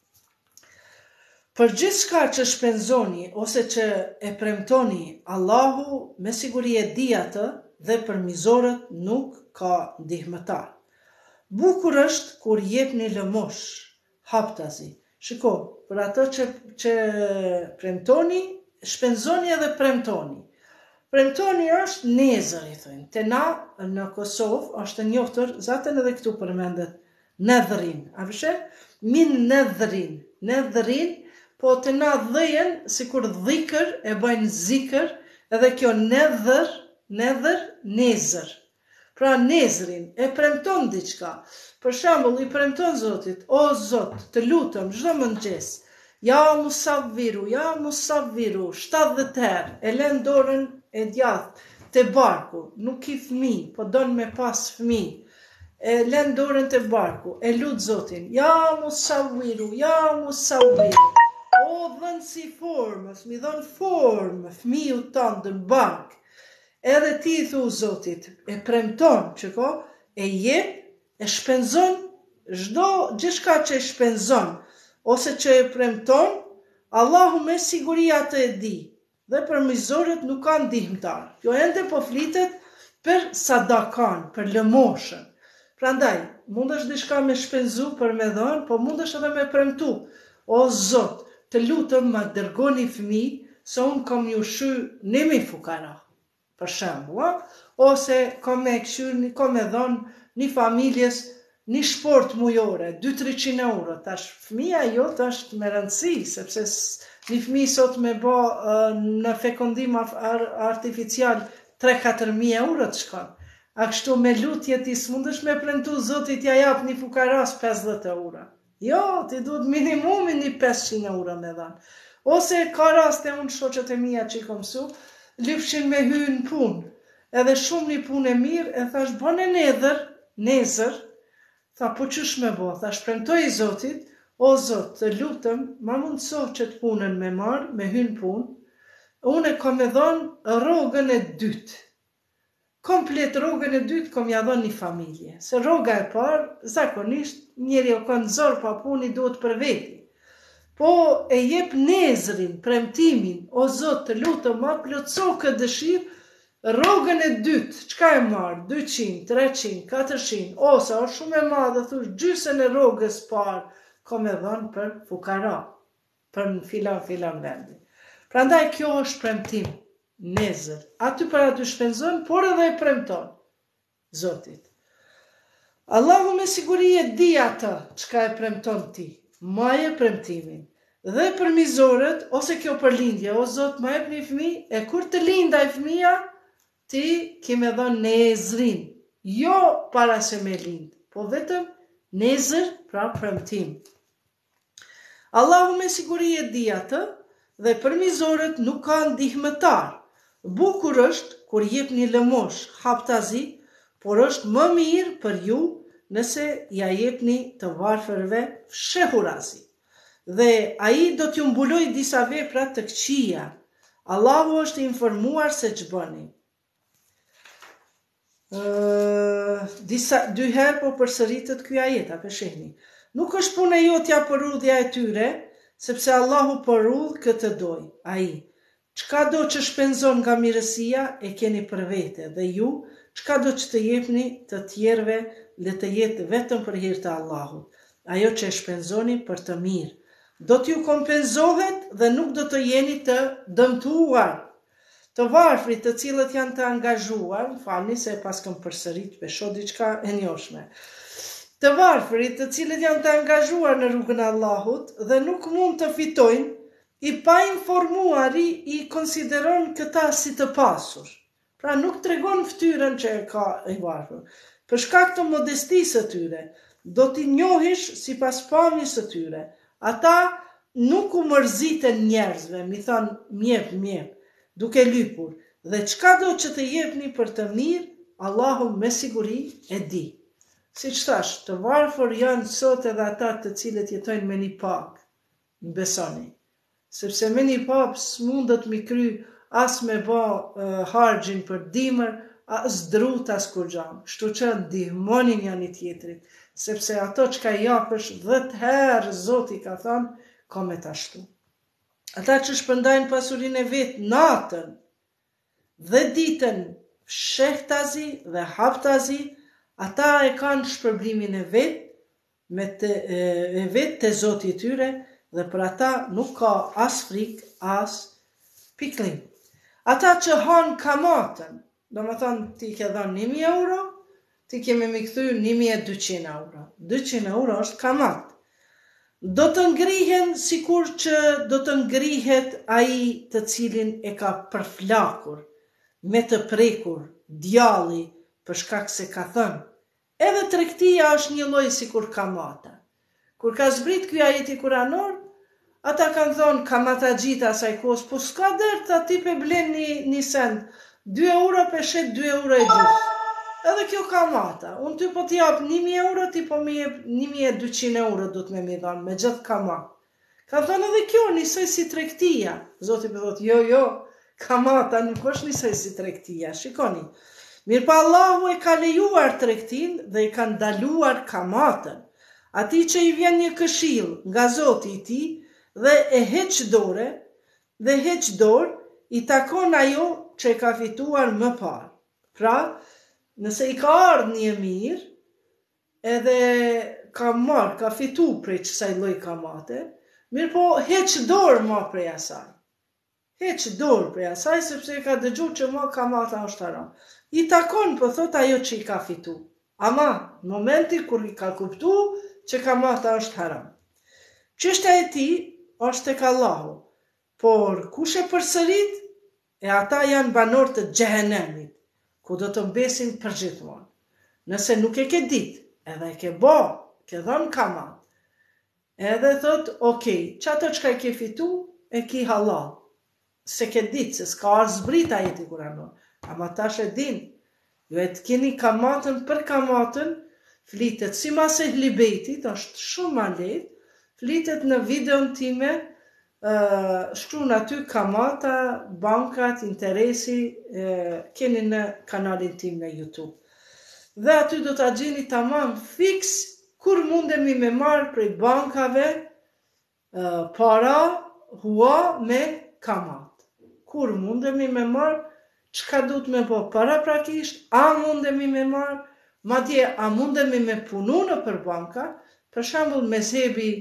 Për gjithçka që shpenzoni ose që e premtoni, Allahu me siguri e di atë dhe për mizorët nuk ka ndihmëtar. Bukur është kur jepni lëmosh, haptazi. Shiko, për ato që, që premtoni, shpenzoni edhe premtoni. Premtoni është nezër, i thënë. Te na në Kosovë është e njoftër, zaten edhe këtu përmendet nedhrin. A vëshe? Min nedhrin. Nedhrin, po te na dhëjen, si kur dhikër e bëjnë zikër, edhe kjo nedhër, nedhër, nezër. Pra nezrin e premton diçka. Për shembull, i premton Zotit, o Zot, të lutem çdo mëngjes, ja musavviru, ja musavviru, shtatdhet herë, e lën dorën e djathtë te barku, nuk i fëmijë, po don me pas fëmijë. E lën dorën te barku, e lut Zotin, ja musavviru, ja musavviru. O dhën si formës, mi dhën formë, fëmiu tonë në bank. Edhe ti i thu Zotit, e premton, që ko, e jep, e shpenzon, çdo gjithçka që e shpenzon, ose që e premton, Allahu me siguri atë e di. Dhe për mizorët nuk kanë ndihmëtar. Jo ende po flitet për sadakan, për lëmoshën. Prandaj, mundesh diçka me shpenzu për me dhënë, po mundesh edhe me premtu. O Zot, të lutem ma dërgoni fëmijë, se unë kam ju shy nimi fukara. Për shembull, ose kam me këshyr, kam me dhënë një familjes një shport mujore, dy trecent euro. Tash fëmia jot është me rëndësi, sepse një fëmijë sot me bë uh, në fekondim artificial tre katër mijë euro të shkon. A kështu me lutje ti s'mundesh me premtu Zotit ja jap një fukaras pesëdhjetë euro. Jo, ti duhet minimumi një pesëqind euro me dhanë. Ose ka raste unë shoqet e mia që i kom mësu, lypshin me hy në punë. Edhe shumë një punë e mirë, e thash bëne nedhër, nezër, tha po qysh me bo, thash premtoj i Zotit, o Zot, të lutem, ma mundëso që të punën me marë, me hy në punë, unë e kom e dhonë rrogën e dytë. Komplet rrogën e dytë kom ja dhonë një familje. Se rroga e parë, zakonisht, njeri o kanë zorë pa puni duhet për veti. Po e jep nezrin, premtimin, o Zot, të lutem, ma plotso këtë dëshirë, rrogën e dytë, çka e marë? dyqind, treqind, katërqind, ose është shumë e madhe, thush, gjysën e rrogës parë, kom e dhënë për fukara, për në filan filan vendi. Prandaj kjo është premtim, nezër. Aty për aty shpenzon, por edhe e premton Zotit. Allahu me siguri e di atë çka e premton ti, maje premtimin. Dhe për mizorët, ose kjo për lindje, o Zot, ma jep një fëmijë, e kur të linda e fëmija, ti kime dhënë nezrin, jo para se me lind, po vetëm nezër, pra premtim. Allahu me siguri e di atë, dhe për mizorët nuk ka ndihmëtar. Bukur është kur jep një lëmosh, haptazi, por është më mirë për ju nëse ja jepni të varfërve fshehurazi. Dhe ai do t'ju mbuloj disa vepra të këqija. Allahu është informuar se ç'bëni. Uh, disa, dy herë po përsëritet ky ajet, apo shehni. Nuk është punë e jotja përrudhja e tyre, sepse Allahu përrudh këtë doj, ai. Çka do që shpenzon nga mirësia e keni për vete, dhe ju, çka do që të jepni të tjerve, le të jetë vetëm për hir të Allahut. Ajo që e shpenzoni për të mirë. Do t'ju kompenzohet dhe nuk do të jeni të dëmtuar. Të varfrit të cilët janë të angazhuar, falni se pas kam përsërit pesho diçka e njohshme. Të varfrit të cilët janë të angazhuar në rrugën e Allahut dhe nuk mund të fitojnë, i pa informuari i konsideron këta si të pasur. Pra nuk tregon ftyrën që e ka i varfër. Për shkak të modestisë së tyre, do t'i njohish sipas pamjes së tyre. Ata nuk u mërziten njerëzve, mi thonë mjep, mjep. Duke lypur, dhe çka do që të jepni për të mirë, Allahu me siguri e di. Si që thash, të varfër janë sot edhe ata të cilët jetojnë me një pak, në besoni. Sepse me një pak s'mundet mi kry as me ba uh, hargjin për dimër, as drut, as kur gjam. Shtu që ndihmonin janë i tjetrit, sepse ato që ka japësh dhjetë herë Zoti ka thënë, ka me të ashtu. Ata që shpëndajnë pasurin e vetë natën dhe ditën fshehtazi dhe haptazi, ata e kanë shpërblimin e vetë me të, e, e vetë të Zoti i tyre dhe për ata nuk ka as frikë, as Piklim. Ata që hanë kamatën, do më thonë ti ke dhënë një mijë euro, ti kemi mi këthy një mijë e dyqind euro. dyqind euro është kamat. Do të ngrihen sikur që do të ngrihet ai të cilin e ka përflakur, me të prekur, djalli, për shkak se ka thënë. Edhe tregtia është një lloj sikur kamata. Kur ka zbrit ky ajeti kuranor, ata kanë thonë kamata gjita asaj kohës, po s'ka dert, ti pe blen një, një send, dy euro pe shet dy euro e gjysmë. Edhe kjo kamata. Unë ty po t'jap një mijë euro, ti po mi jep një mijë e dyqind euro du të me mi dhanë, me gjithë kamat. Ka thonë edhe kjo njësoj si tregtia. Zoti për thotë, jo, jo, kamata nuk është njësoj si tregtia. Shikoni. Mirë pa Allahu e ka lejuar tregtin dhe i ka ndaluar kamatën. Ati që i vjen një këshill nga Zoti i ti dhe e heq dore, dhe heq dorë, i takon ajo që e ka fituar më parë. Pra, nëse i ka ardhë një mirë, edhe ka marrë, ka fitu prej qësaj lloj kamate, mirë po heq dorë ma prej asaj. Heq dorë prej asaj, sepse i ka dëgju që ma kamata është haram. I takon, po thot ajo që i ka fitu. Ama, në momenti kur i ka kuptu që kamata është haram. Çështja e ti është tek Allahu, por kush e përsërit, e ata janë banor të xhehenemit, ku do të mbesin përgjithmonë. Nëse nuk e ke ditë, edhe e ke bo, ke dhënë kamat, edhe thot, ok, që ato që ka e ke fitu, e ki halal. Se ke ditë, se s'ka arë zbrita jeti kuranor. Ama tash e din, ju e të keni kamatën për kamatën, flitet si mas e hlibetit, është shumë ma lehtë, flitet në videon time, Uh, shkruan aty kamata, bankat, interesi, uh, keni në kanalin tim në YouTube. Dhe aty do të gjeni tamam fix kur mundemi me marë prej bankave uh, para hua me kamat. Kur mundemi me marë, çka du të me po para prakisht, a mundemi me marë, madje a mundemi me punu në për banka, për shembull mezhebi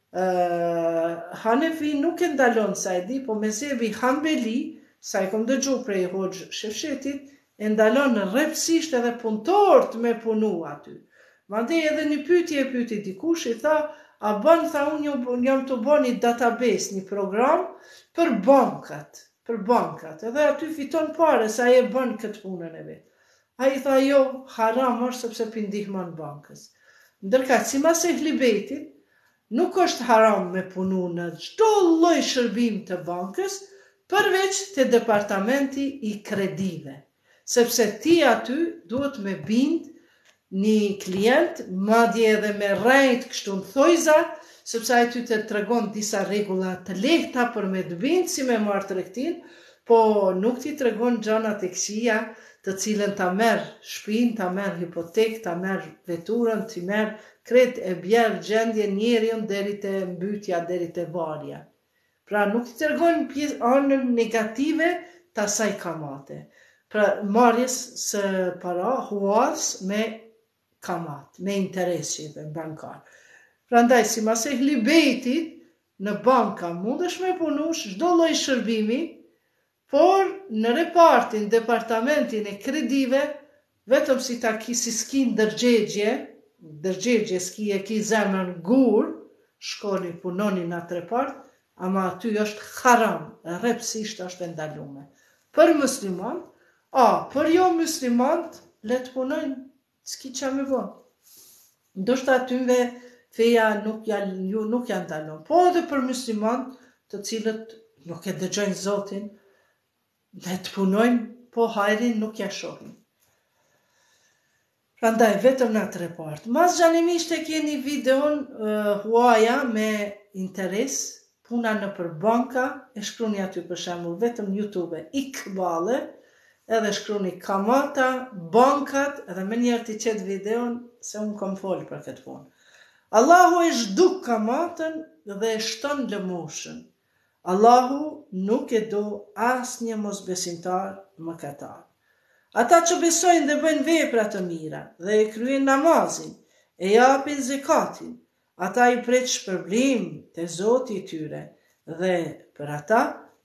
Uh, Hanefi nuk e ndalon sa e di, po mezhebi Hanbeli, sa e kom dëgju prej Hoxh Shefshetit, e ndalon rrepsisht edhe punëtorët me punu aty. Mandej edhe një pyetje e pyeti dikush, i tha, a bën, tha unë jam të bën një database, një program për bankat, për bankat, edhe aty fiton pare sa e bën këtë punën e vetë. A i tha, jo, haram është sepse pindihman bankës. Ndërka, si mas e hlibetit, nuk është haram me punu në çdo lloj shërbim të bankës, përveç të departamenti i kredive. Sepse ti aty duhet me bind një klient, madje edhe me rrejt kështu në thojza, sepse aty të tregon disa rregulla të lehta për me të bind, si me marrë tregtin, po nuk ti tregon gjana të këqija, të cilën ta merr shtëpinë, ta merr hipotekë, ta merr veturën, ti merr kret e bjerë gjendje njeriun deri te mbytja, deri te varja. Pra nuk të tregon pjesë anën negative të asaj kamate. Pra marrjes së para huas me kamat, me interesi dhe bankar. Prandaj si mas e hlibetit në banka mundesh me punush çdo lloj shërbimi, por në repartin, departamentin e kredive, vetëm si ta ki si s'ki ndërgjegje, ndërgjegje s'ki e ki zemrën gur, shkoni punoni në atë repart, ama aty është haram, rrepsisht është ndalume. Për musliman, a, për jo muslimant, le të punojnë, s'ki qa me bon. Ndoshta atyve feja nuk janë, ju nuk janë ndalon. Po edhe për muslimant, të cilët nuk e dëgjojnë Zotin, le të punojnë, po hajrin nuk ja shohin. Prandaj vetëm në atë repart. Mas xhanimisht e keni videon uh, huaja me interes, puna në për banka, e shkruni aty për shembull vetëm në YouTube ikbale, edhe shkruni kamata, bankat, edhe me njerë t'i qetë videon, se unë kom folë për këtë punë. Allahu e zhduk kamatën dhe e shton lëmoshën. Allahu nuk e do asë një mosbesimtar mëkatar. Ata që besojnë dhe bëjnë vepra të mira dhe e kryen namazin, e japin zekatin, ata i pret shpërblim të Zoti i tyre dhe për ata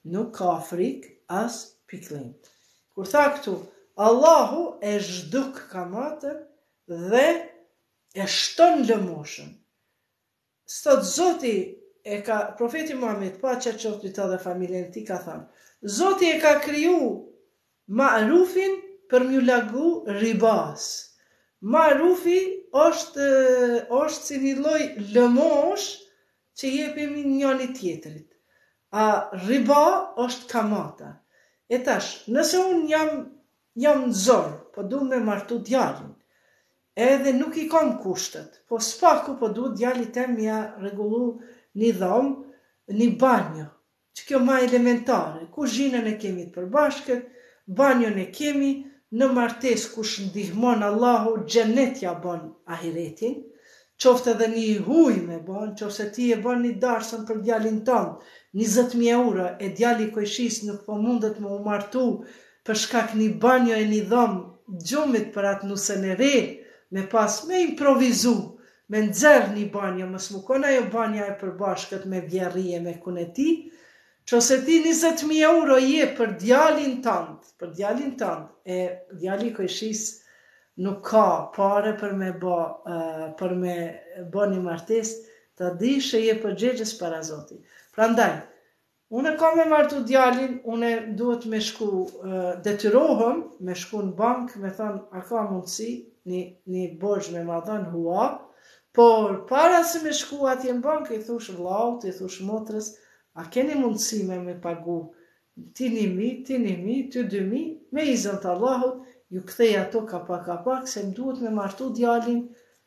nuk ka frikë as pikëllim. Kur tha këtu, Allahu e zhduk kamatën dhe e shton lëmoshën. Sot Zoti e ka, profeti Muhammed, paqja qoftë mbi të dhe familjen e tij, ka thënë, Zoti e ka kriju ma'rufin për m'ju largu ribas. Ma'rufi është, është si një lloj lëmosh që jepemi njëri tjetrit. A riba është kamata. E tash, nëse unë jam, jam në zorë, po du me martu djalin, edhe nuk i kam kushtet, po s'paku po du djali tem ja rregullu një dhomë, një banjo, që kjo ma elementare, kuzhinën e kemi të përbashkët, banjon e kemi, në martes kush ndihmon Allahu, xhenet ja bon ahiretin, qoftë edhe një huj me bon, qoftë ti e bon një darsën për djalin tënd, njëzet mijë euro, e djali kojshis nuk po mundet me u martu për shkak një banjo e një dhomë gjumit për atë nusën e re, me pas me improvizu, me nxerr një banjo, mos më kon ajo banja e përbashkët me vjerrije me kuneti, qose ti njëzet mijë euro je për djalin tënd, për djalin tënd, e djali kojshis nuk ka pare për me bo, uh, për me bo një martes, të di që je përgjegjës para Zotit. Prandaj, unë kam me martu djalin, unë duhet me shku, uh, detyrohem me shku në bank, me thonë, a ka mundësi, një, një borxh me ma dhënë hua, por para se me shku atje në bank, i thush vllaut, i thush motrës, a keni mundësi me me pagu ti një mi, ti një mi, ty dy mi, me izën të Allahut, ju kthej ato ka pak ka pak, se më duhet me martu djalin,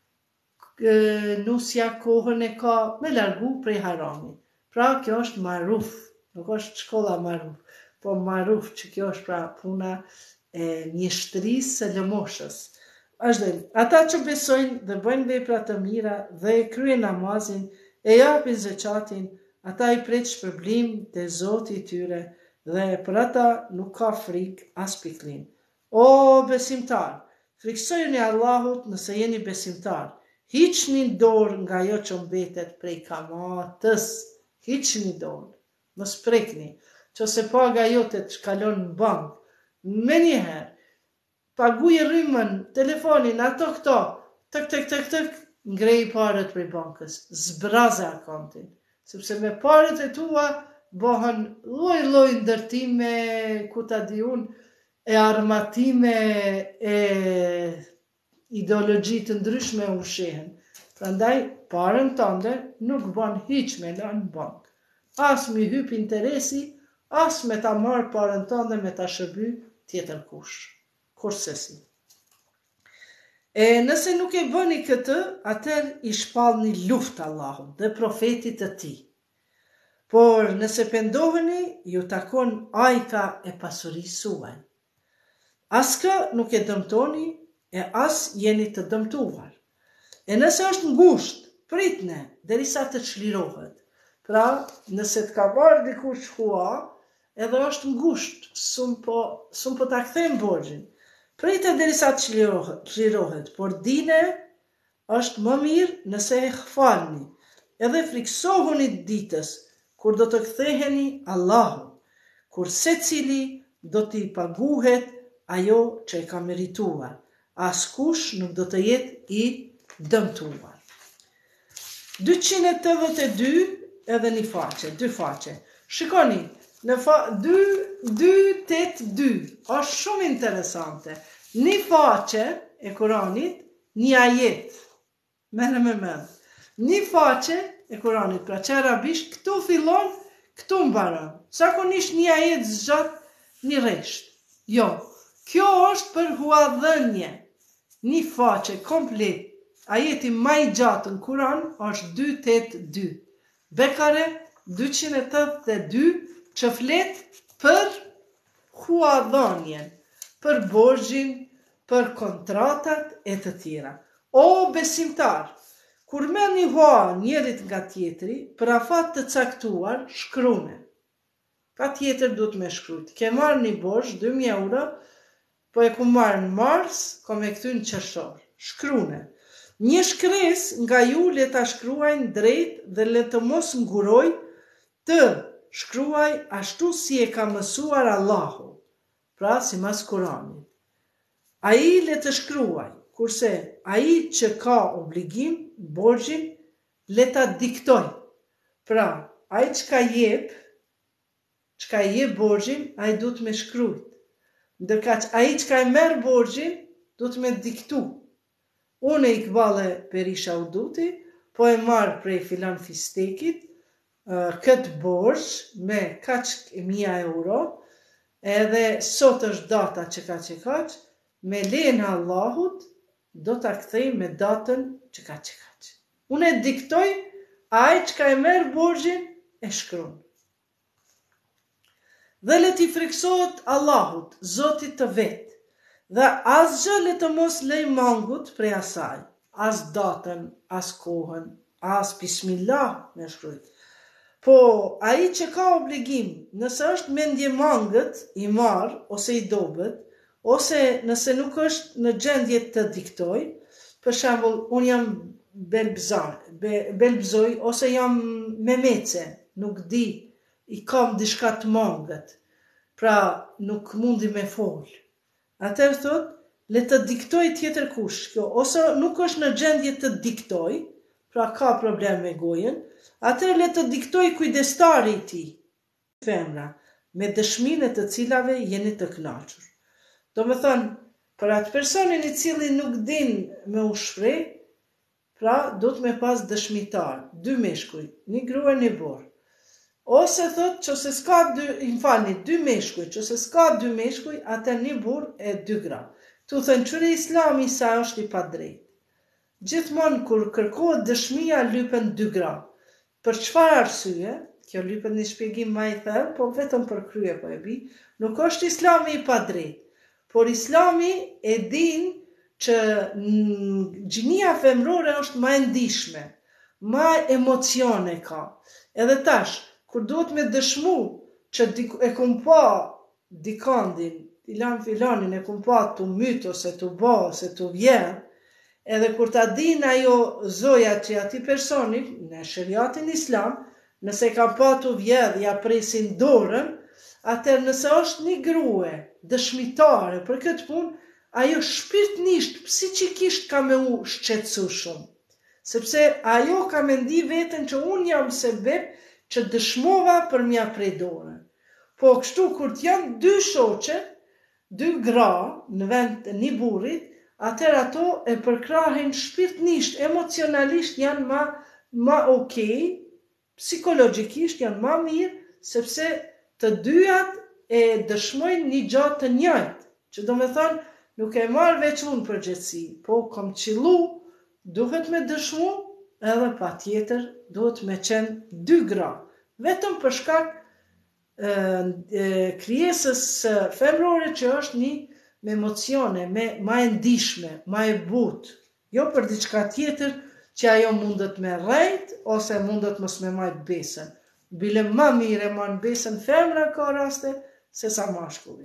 nusja kohën e ka me largu prej harami. Pra kjo është maruf, nuk është shkolla maruf, po maruf që kjo është pra puna e mjeshtrisë së lëmoshës. Është dhe, ata që besojnë dhe bëjnë vepra të mira dhe e kryen namazin, e japin zeqatin, ata i pret shpërblim te Zoti i tyre dhe për ata nuk ka frikë as pikëllim. O besimtar, friksojeni Allahut nëse jeni besimtar. Hiqni dorë nga ajo që mbetet prej kamatës. Hiqni dorë. Mos prekni. Qose paga jote të shkalon në bank. Me njëherë, paguj rrymën, telefonin, ato këto, tëk, tëk, tëk, tëk, ngrej parët prej bankës. Zbraze akontin. Sepse me parët e tua bëhen lloj lloj ndërtime, ku ta di unë, e armatime, e ideologji të ndryshme u shehen. Prandaj, parën tënde nuk bën hiç me lënë në bank. As mi hyp interesi, as me ta marr parën tënde me ta shërby tjetër kush. Kurse si. E nëse nuk e bëni këtë, atëherë i shpallni luftë Allahut dhe profetit të tij. Por nëse pendoheni, ju takon ajka e pasurisë suaj. Askë nuk e dëmtoni e as jeni të dëmtuar. E nëse është ngusht, pritne derisa të çlirohet. Pra, nëse të ka marrë dikush hua, edhe është ngusht, sum po, sum po ta kthejmë borxhin. Pritet derisa të çlirohet, por dine është më mirë nëse e falni. Edhe friksohuni ditës kur do të ktheheni Allahut, kur secili do t'i paguhet ajo që e ka merituar. Askush nuk do të jetë i dëmtuar. dyqind e tetëdhjetë e dy edhe një faqe, dy faqe. Shikoni, në fa, dy, dy, tet, dy, është shumë interesante. Një faqe e Kuranit, një ajet, merre me mend. Një faqe e Kuranit, pra që arabisht, këtu fillon, këtu mbaron. Zakonisht një ajet zgjat një resht. Jo, kjo është për huadhënje. Një faqe komplet. Ajeti më i gjatë në Kuran është dy tetë dy. Bekare dyqind e tetëdhjetë e dy që flet për huadhënjen, për borxhin, për kontratat e të tjera. O besimtar, kur merr një hua njërit nga tjetri, për afat të caktuar, shkrune. Ka tjetër duhet me shkrujt. Ke marrë një borxh dy mijë euro, po e ku marrë në mars, ko me këty në qershor. Shkrune. Një shkres nga ju le ta shkruajnë drejt dhe le të mos nguroj të shkruaj ashtu si e ka mësuar Allahu, pra si mas Kuranit. Ai le të shkruaj, kurse ai që ka obligim, borxhin, le ta diktoj. Pra, ai që ka jep, që ka jep borxhin, ai duhet me shkrujt. Ndërka që ai që ka e merr borxhin, duhet me diktu. Unë e Ikbale Perisha Uduti, po e marr prej filan fistekit, uh, këtë borxh me kaq mia euro, edhe sot është data që ka që kaq, me lejen e Allahut, do ta kthej me datën që ka që kaq. Unë e diktoj, ai që ka e merr borxhin e shkron. Dhe le t'i friksohet Allahut, Zotit të vetë, dhe asgjë le të mos lej mangut prej asaj, as datën, as kohën, as bismillah me shkruajt. Po ai që ka obligim, nëse është mendje mangët, i marr ose i dobët, ose nëse nuk është në gjendje të diktoj, për shembull, unë jam belbzar, be, belbzoj, ose jam me mece, nuk di, i kam diçka të mangët, pra nuk mundi me fol. Atëherë thot, le të diktoj tjetër kush, kjo, ose nuk është në gjendje të diktoj, pra ka problem me gojen, atëherë le të diktoj kujdestari i tij, femra, me dëshminë të cilave jeni të kënaqur. Do me thënë, për atë personin i cili nuk din me u shpreh, pra do të me pas dëshmitar, dy meshkuj, një grua një borë. Ose thot që se s'ka dy, infalni, dy meshkuj, që se s'ka dy meshkuj, atër një burë e dy gra. Tu thënë qëre islami sa është i pa drejt. Gjithmonë kur kërkohet dëshmia lypen dy gra. Për çfarë arsye, kjo lypen një shpjegim ma i thellë, po vetëm për krye po e bi, nuk është islami i pa drejt. Por islami e din që gjinia femrore është ma e ndishme, ma emocione ka. Edhe tash, kur duhet me dëshmu që e kum pa dikandin, filan filanin e kum pa të myt ose të ba ose të vjen, edhe kur ta din ajo zoja që ati personit, në shariatin islam, nëse ka pa të vjedh, ja presin dorën, atër nëse është një grue dëshmitare për këtë punë, ajo shpirtnisht, psiqikisht ka me u shqetësu shumë. Sepse ajo ka me ndi vetën që unë jam sebeb që dëshmova për mja prej dorën. Po kështu kur t'janë dy shoqe, dy gra në vend një burrit, atër ato e përkrahin shpirtnisht, emocionalisht janë ma, ma okej, psikologjikisht janë ma mirë, sepse të dyjat e dëshmojnë një gjatë të njëjtë, që do me thonë nuk e marrë veç unë përgjithësi, po kom qilu, duhet me dëshmu, edhe pa tjetër duhet me qenë dy gra. Vetëm për shkak e, e, krijesës femrore që është një me emocione, me ma e ndishme, ma e butë. Jo për diçka tjetër që ajo mundet me rrejt, ose mundet mos me majt besën. Bile ma mire ma në besën femra ka raste, se sa mashkulli.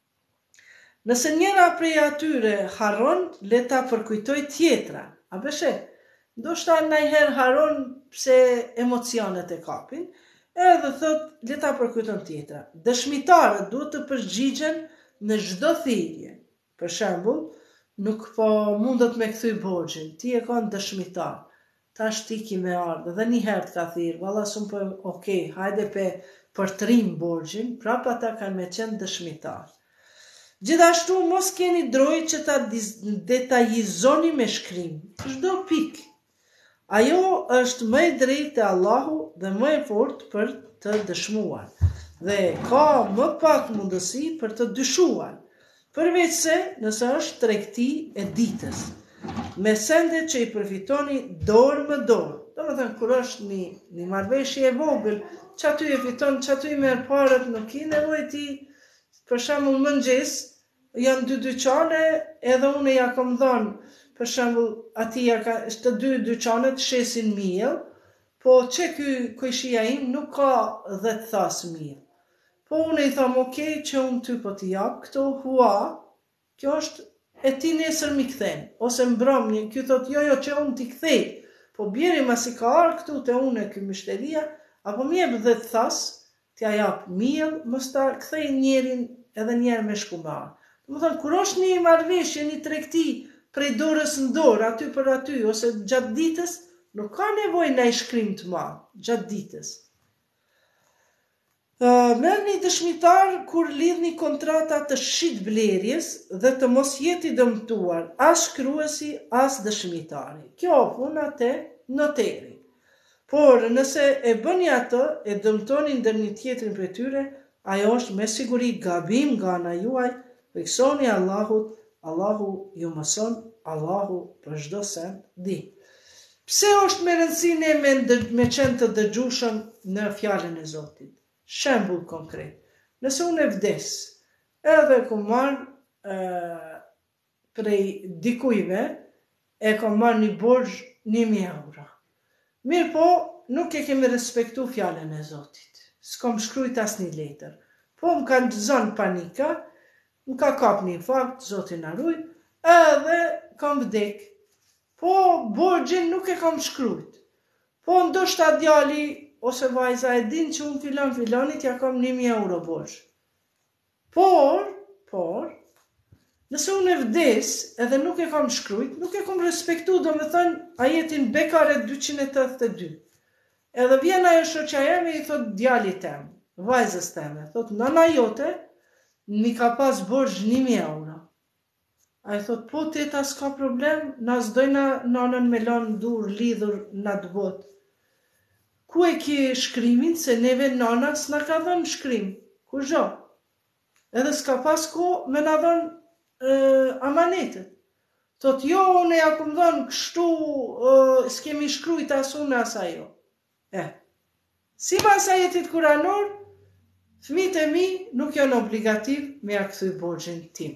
Nëse njëra prej atyre harron, le ta përkujtoj tjetra. A beshe, ndoshta najher haron pse emocionet e kapin, edhe thot, le ta përkujton tjetra. Dëshmitarët duhet të përgjigjen në çdo thirrje. Për shembull, nuk po mundet me kthy borxhin, ti e kanë dëshmitar. Tash ti ki me ardhë, dhe një herë të ka thirrë, valla s'un po, okay, hajde pe përtrim borxhin, prapa ta kanë me qenë dëshmitar. Gjithashtu mos keni droj që ta detajizoni me shkrim, çdo pikë. Ajo është më e drejtë e Allahu dhe më e fortë për të dëshmuar. Dhe ka më pak mundësi për të dyshuar, përveç se nëse është tregti e ditës, me sende që i përfitoni dorë më dorë. Do me thënë, kur është një, një marrëveshje e vogël, që aty e fiton, që aty i merr parët, nuk i nevojë ti, për shembull mëngjes, janë dy dyqane, edhe unë ja kam dhënë, për shembull, ati ja ka, të dy dyqanet shesin miell, po që ky kojshia im nuk ka dhjetë thas miell. Po unë i tham, okay, që unë ty po t'i jap këto hua, kjo është e ti nesër mi kthen, ose mbram një, kjo thot, jo, jo, që unë t'i kthej, po bjeri mas i ka arë këtu të unë e kjo mishteria, apo mi e dhjetë thas, t'ja jap miell, mos ta kthej njerin edhe njerë me shku me anë. Do të thënë, kur është një marrëveshje, një tregti prej dorës në dorë, aty për aty, ose gjatë ditës, nuk ka nevojë ndaj shkrim të madh, gjatë ditës. Uh, merrni dëshmitar kur lidhni kontrata të shitblerjes dhe të mos jeti dëmtuar as shkruesi as dëshmitari. Kjo puna te noteri. Por nëse e bëni atë, e dëmtoni ndër një tjetrin prej tyre, ajo është me siguri gabim nga ana juaj, beksoni Allahut, Allahu ju mëson, Allahu për çdo send di. Pse është me rëndësi ne me, me qenë të dëgjueshëm në fjalën e Zotit? Shembull konkret. Nëse unë e vdes, edhe kom marrë prej dikujve, e kom marrë një borxh një mijë euro. Mirë po, nuk e kemi respektu fjalën e Zotit. S'kom shkrujt as një letër. Po më kanë zonë panika, më ka kap një fakt, Zotin na ruaj, edhe kom vdek. Po borxhin nuk e kom shkrujt. Po ndoshta djali ose vajza e din që unë filon filonit ja kom një mijë euro borxh. Por, por, nëse unë e vdes edhe nuk e kam shkrujt, nuk e kam respektu, do me thënë ajetin Bekare dyqind e tetëdhjetë e dy. Edhe vjen ajo shoqja jeme i thot djalit tem, vajzës teme, thot nana jote, mi ka pas borxh një mijë euro. A i thot, po teta s'ka problem, na s'dojna nanën me lanë dur lidhur në atë botë. Ku e ki shkrimin, se neve nana s'na ka dhënë shkrim, ku zho. Edhe s'ka pas ko me na dhënë e, amanetet. Thot, jo, une ja kum dhënë kështu, e, s'kemi shkrujt as unë as ajo. E, si pas ajetit kuranor, fëmijët e mi nuk janë obligativ me ja kthy borxhin tim.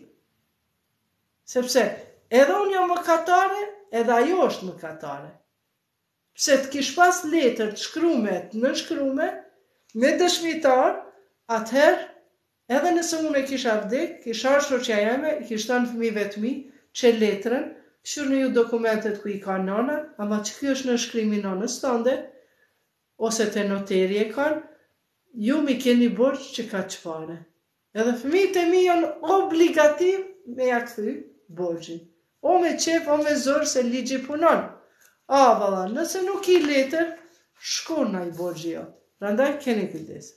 Sepse edhe unë jam mëkatare, edhe ajo është mëkatare. Pse të kish pas letër të shkrume, të nënshkrume, me dëshmitar, atëherë, edhe nëse unë e kisha vdek, kisha shoqja jeme, i kish thënë fëmijëve të mi, që letrën, këshirni ju dokumentet ku i ka nana, ama që kjo është nënshkrimi nanës tënde, ose te noteri e kanë, ju mi keni borxh që ka çfarë. Edhe fëmijët e mi janë obligativ me ja kthy borxhin. O me qef, o me zor, se ligji punon. A, valla, nëse nuk i letër, shkon na i borxhi jot. Prandaj keni kujdes.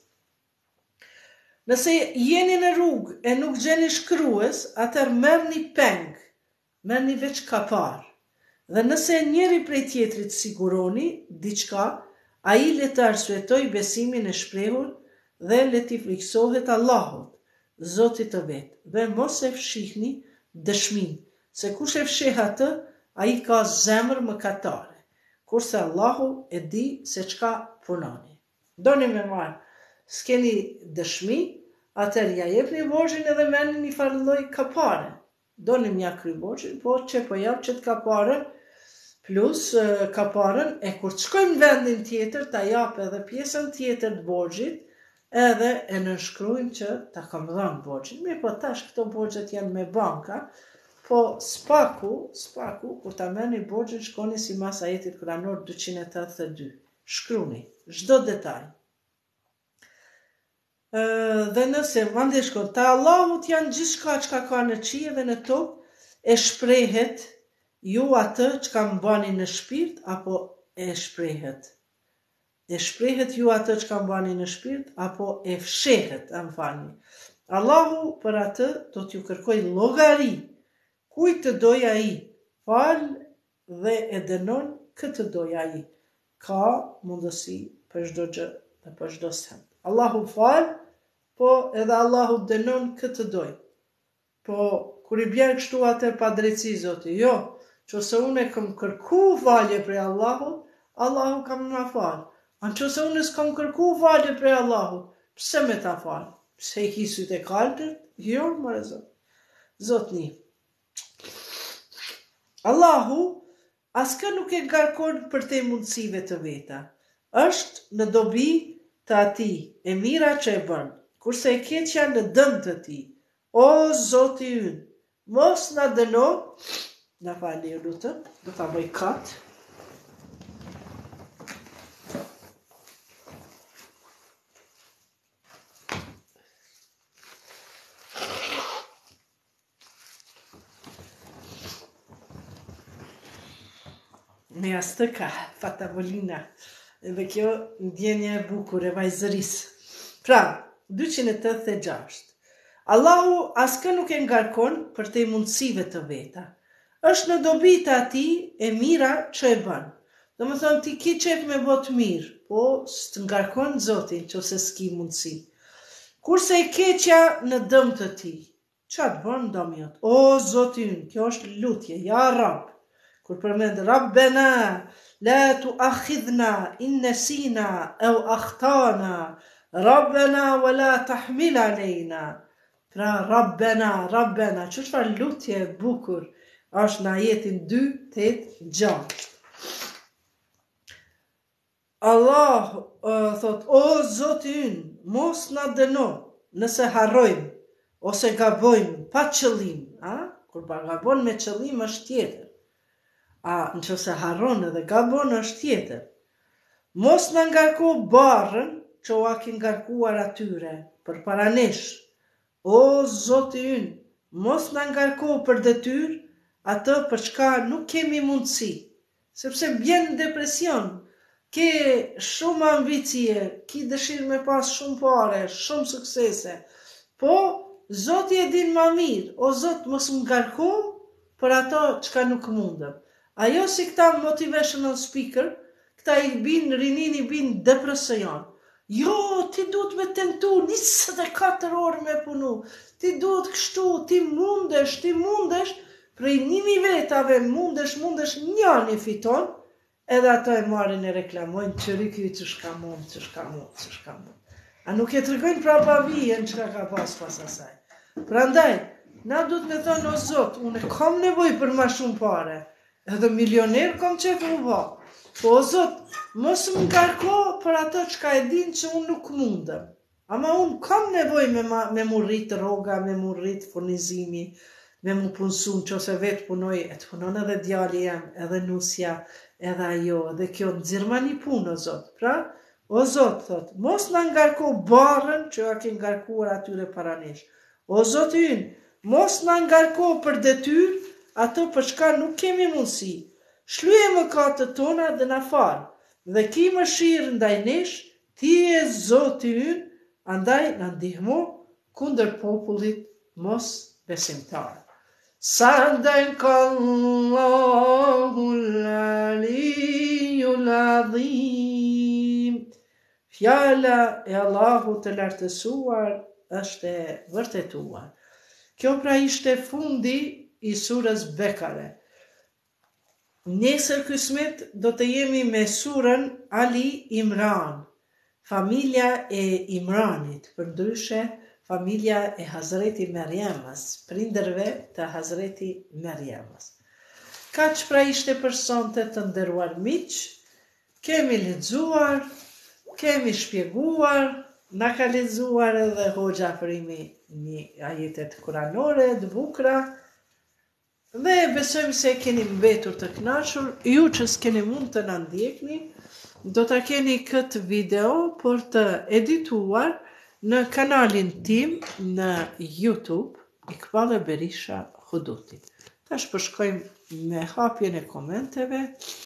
Nëse jeni në rrugë e nuk gjeni shkrues, atëherë merrni peng, merrni veç kapar. Dhe nëse njëri prej tjetrit siguroni diçka, ai le të arsyetoj besimin e shprehur dhe le t'i friksohet Allahut, Zotit të vet, dhe mos e fshihni dëshmin, se kush e fshih atë, ai ka zemër mëkatare, kurse Allahu e di se çka punoni. Doni me marë, s'keni dëshmi, atëherë ja jepni borxhin edhe merrni një farë lloj kapare. Doni m'ja kry borxhin, po që po jap që të kaparen, plus uh, kaparen, e kur të shkojmë në vendin tjetër, ta jap edhe pjesën tjetër të borxhit, edhe e nënshkrujmë që ta kam dhënë borxhin. Mirë, po tash këto borxhet janë me banka, po spaku, spaku, kur ta merrni borxhin, shkoni si mas ajetit kuranor dyqind e tetëdhjetë e dy. Shkruni çdo detaj. Ë dhe nëse mande shkon, ta Allahut janë gjithçka çka ka në qiell dhe në tokë, e shprehet ju atë çka mbani në shpirt apo e shprehet. E shprehet ju atë çka mbani në shpirt apo e fshehet, më falni. Allahu për atë do t'ju kërkoj llogari. Kujt të doj ai, fal dhe e dënon këtë doj ai. Ka mundësi për çdo gjë dhe për çdo send. Allahu fal, po edhe Allahu dënon këtë doj. Po kur i bjerë kështu atë pa drejtësi Zoti, jo, qëse unë e kam kërku falje prej Allahut, Allahu kam na fal. Anë qëse unë s'kam kërku falje prej Allahut, pse me ta fal? Pse i ki sytë e kaltër? Jo, mëre Zot. Zotni. Allahu askë nuk e ngarkon për te mundësive të veta. Është në dobi të ati, e mira që e bën, kurse e keqja në dëm të ti. O Zoti ynë, mos na dëno, na falni ju lutem, do ta bëj kat. Me astëka, fatavolina. Dhe kjo ndjenje e bukur e vajzërisë. Pra, dyqind e tetëdhjetë e gjashtë. Allahu askë nuk e ngarkon për te mundësive të veta. Është në dobita ati e mira që e bën. Do më thonë ti ki qef me bot mirë, po së ngarkon Zotin që se s'ki mundësi. Kurse e keqja në dëm të ti, që atë bën domjot? O Zotin, kjo është lutje, ja Rab. Kur përmend Rabbena, la tu akhidhna in nesina au akhtana, Rabbena wa la tahmil alejna. Pra Rabbena, Rabbena, që çfarë lutje e bukur është në ajetin dy tetë gjashtë. Allah uh, thot, o Zoti ynë, mos na dëno nëse harrojmë ose gabojmë pa qëllim. A? Kur pa gabon me qëllim është tjetër. A në që se harron edhe gabon është tjetër. Mos në ngarku barën që o aki ngarkuar atyre për paranesh. O Zoti ynë, mos në ngarku për detyr atë për çka nuk kemi mundësi. Sepse bjen depresion, ke shumë ambicie, ki dëshirë me pas shumë pare, shumë suksese. Po, Zoti e din ma mirë, o Zot mos më ngarku për ato çka nuk mundëm. Ajo si këta motivational speaker, këta i bin, rinin i bin depresion. Jo, ti duhet me tentu, njëzet e katër orë me punu. Ti duhet kështu, ti mundesh, ti mundesh, prej nimi vetave mundesh, mundesh, njani fiton, edhe ato e marrin e reklamojnë, që riki që shka mund, që shka mund, që shka mund. A nuk e të rëgojnë pra pavijen që ka pas pas asaj. Pra ndaj, na duhet me thonë, o Zot, unë kam nevoj për ma shumë pare, edhe milioner kam qef u ba. Po, o Zot, mos më ngarko për ato që ka e din që unë nuk mundëm. Ama unë kam nevoj me, ma, me mu rritë roga, me mu rritë furnizimi, me mu punsun, që ose vetë punoj, e të punon edhe djali jam, edhe nusja, edhe ajo, edhe kjo në dzirma një punë, o Zot. Pra, o Zot, thot, mos në ngarko barën që a ke ngarkuar atyre paranesh. O Zot ynë, mos në ngarko për detyr, ato për çka nuk kemi mundësi. Shlyje mëkatet tona dhe na fal, dhe ki mëshirë ndaj nesh, ti e Zoti ynë, andaj na ndihmo kundër popullit mos besimtar. Sadaqallahul aliyyul azim. Fjala e Allahut të lartësuar është e vërtetuar. Kjo pra ishte fundi i surës Bekare. Nesër kismet do të jemi me surën Ali Imran, familja e Imranit, për ndryshe familja e Hazreti Merjemës, prindërve të Hazreti Merjemës. Kaq pra ishte për sonte të nderuar miq, kemi lexuar, kemi shpjeguar, na ka lexuar edhe Hoxha Afrimi një ajetet kuranore të bukura, dhe besojmë se keni mbetur të kënaqur. Ju që s'keni mund të na ndjekni, do ta keni këtë video për të edituar në kanalin tim në YouTube, Iqbal Berisha Huduti. Tash përshkojmë me hapjen e komenteve.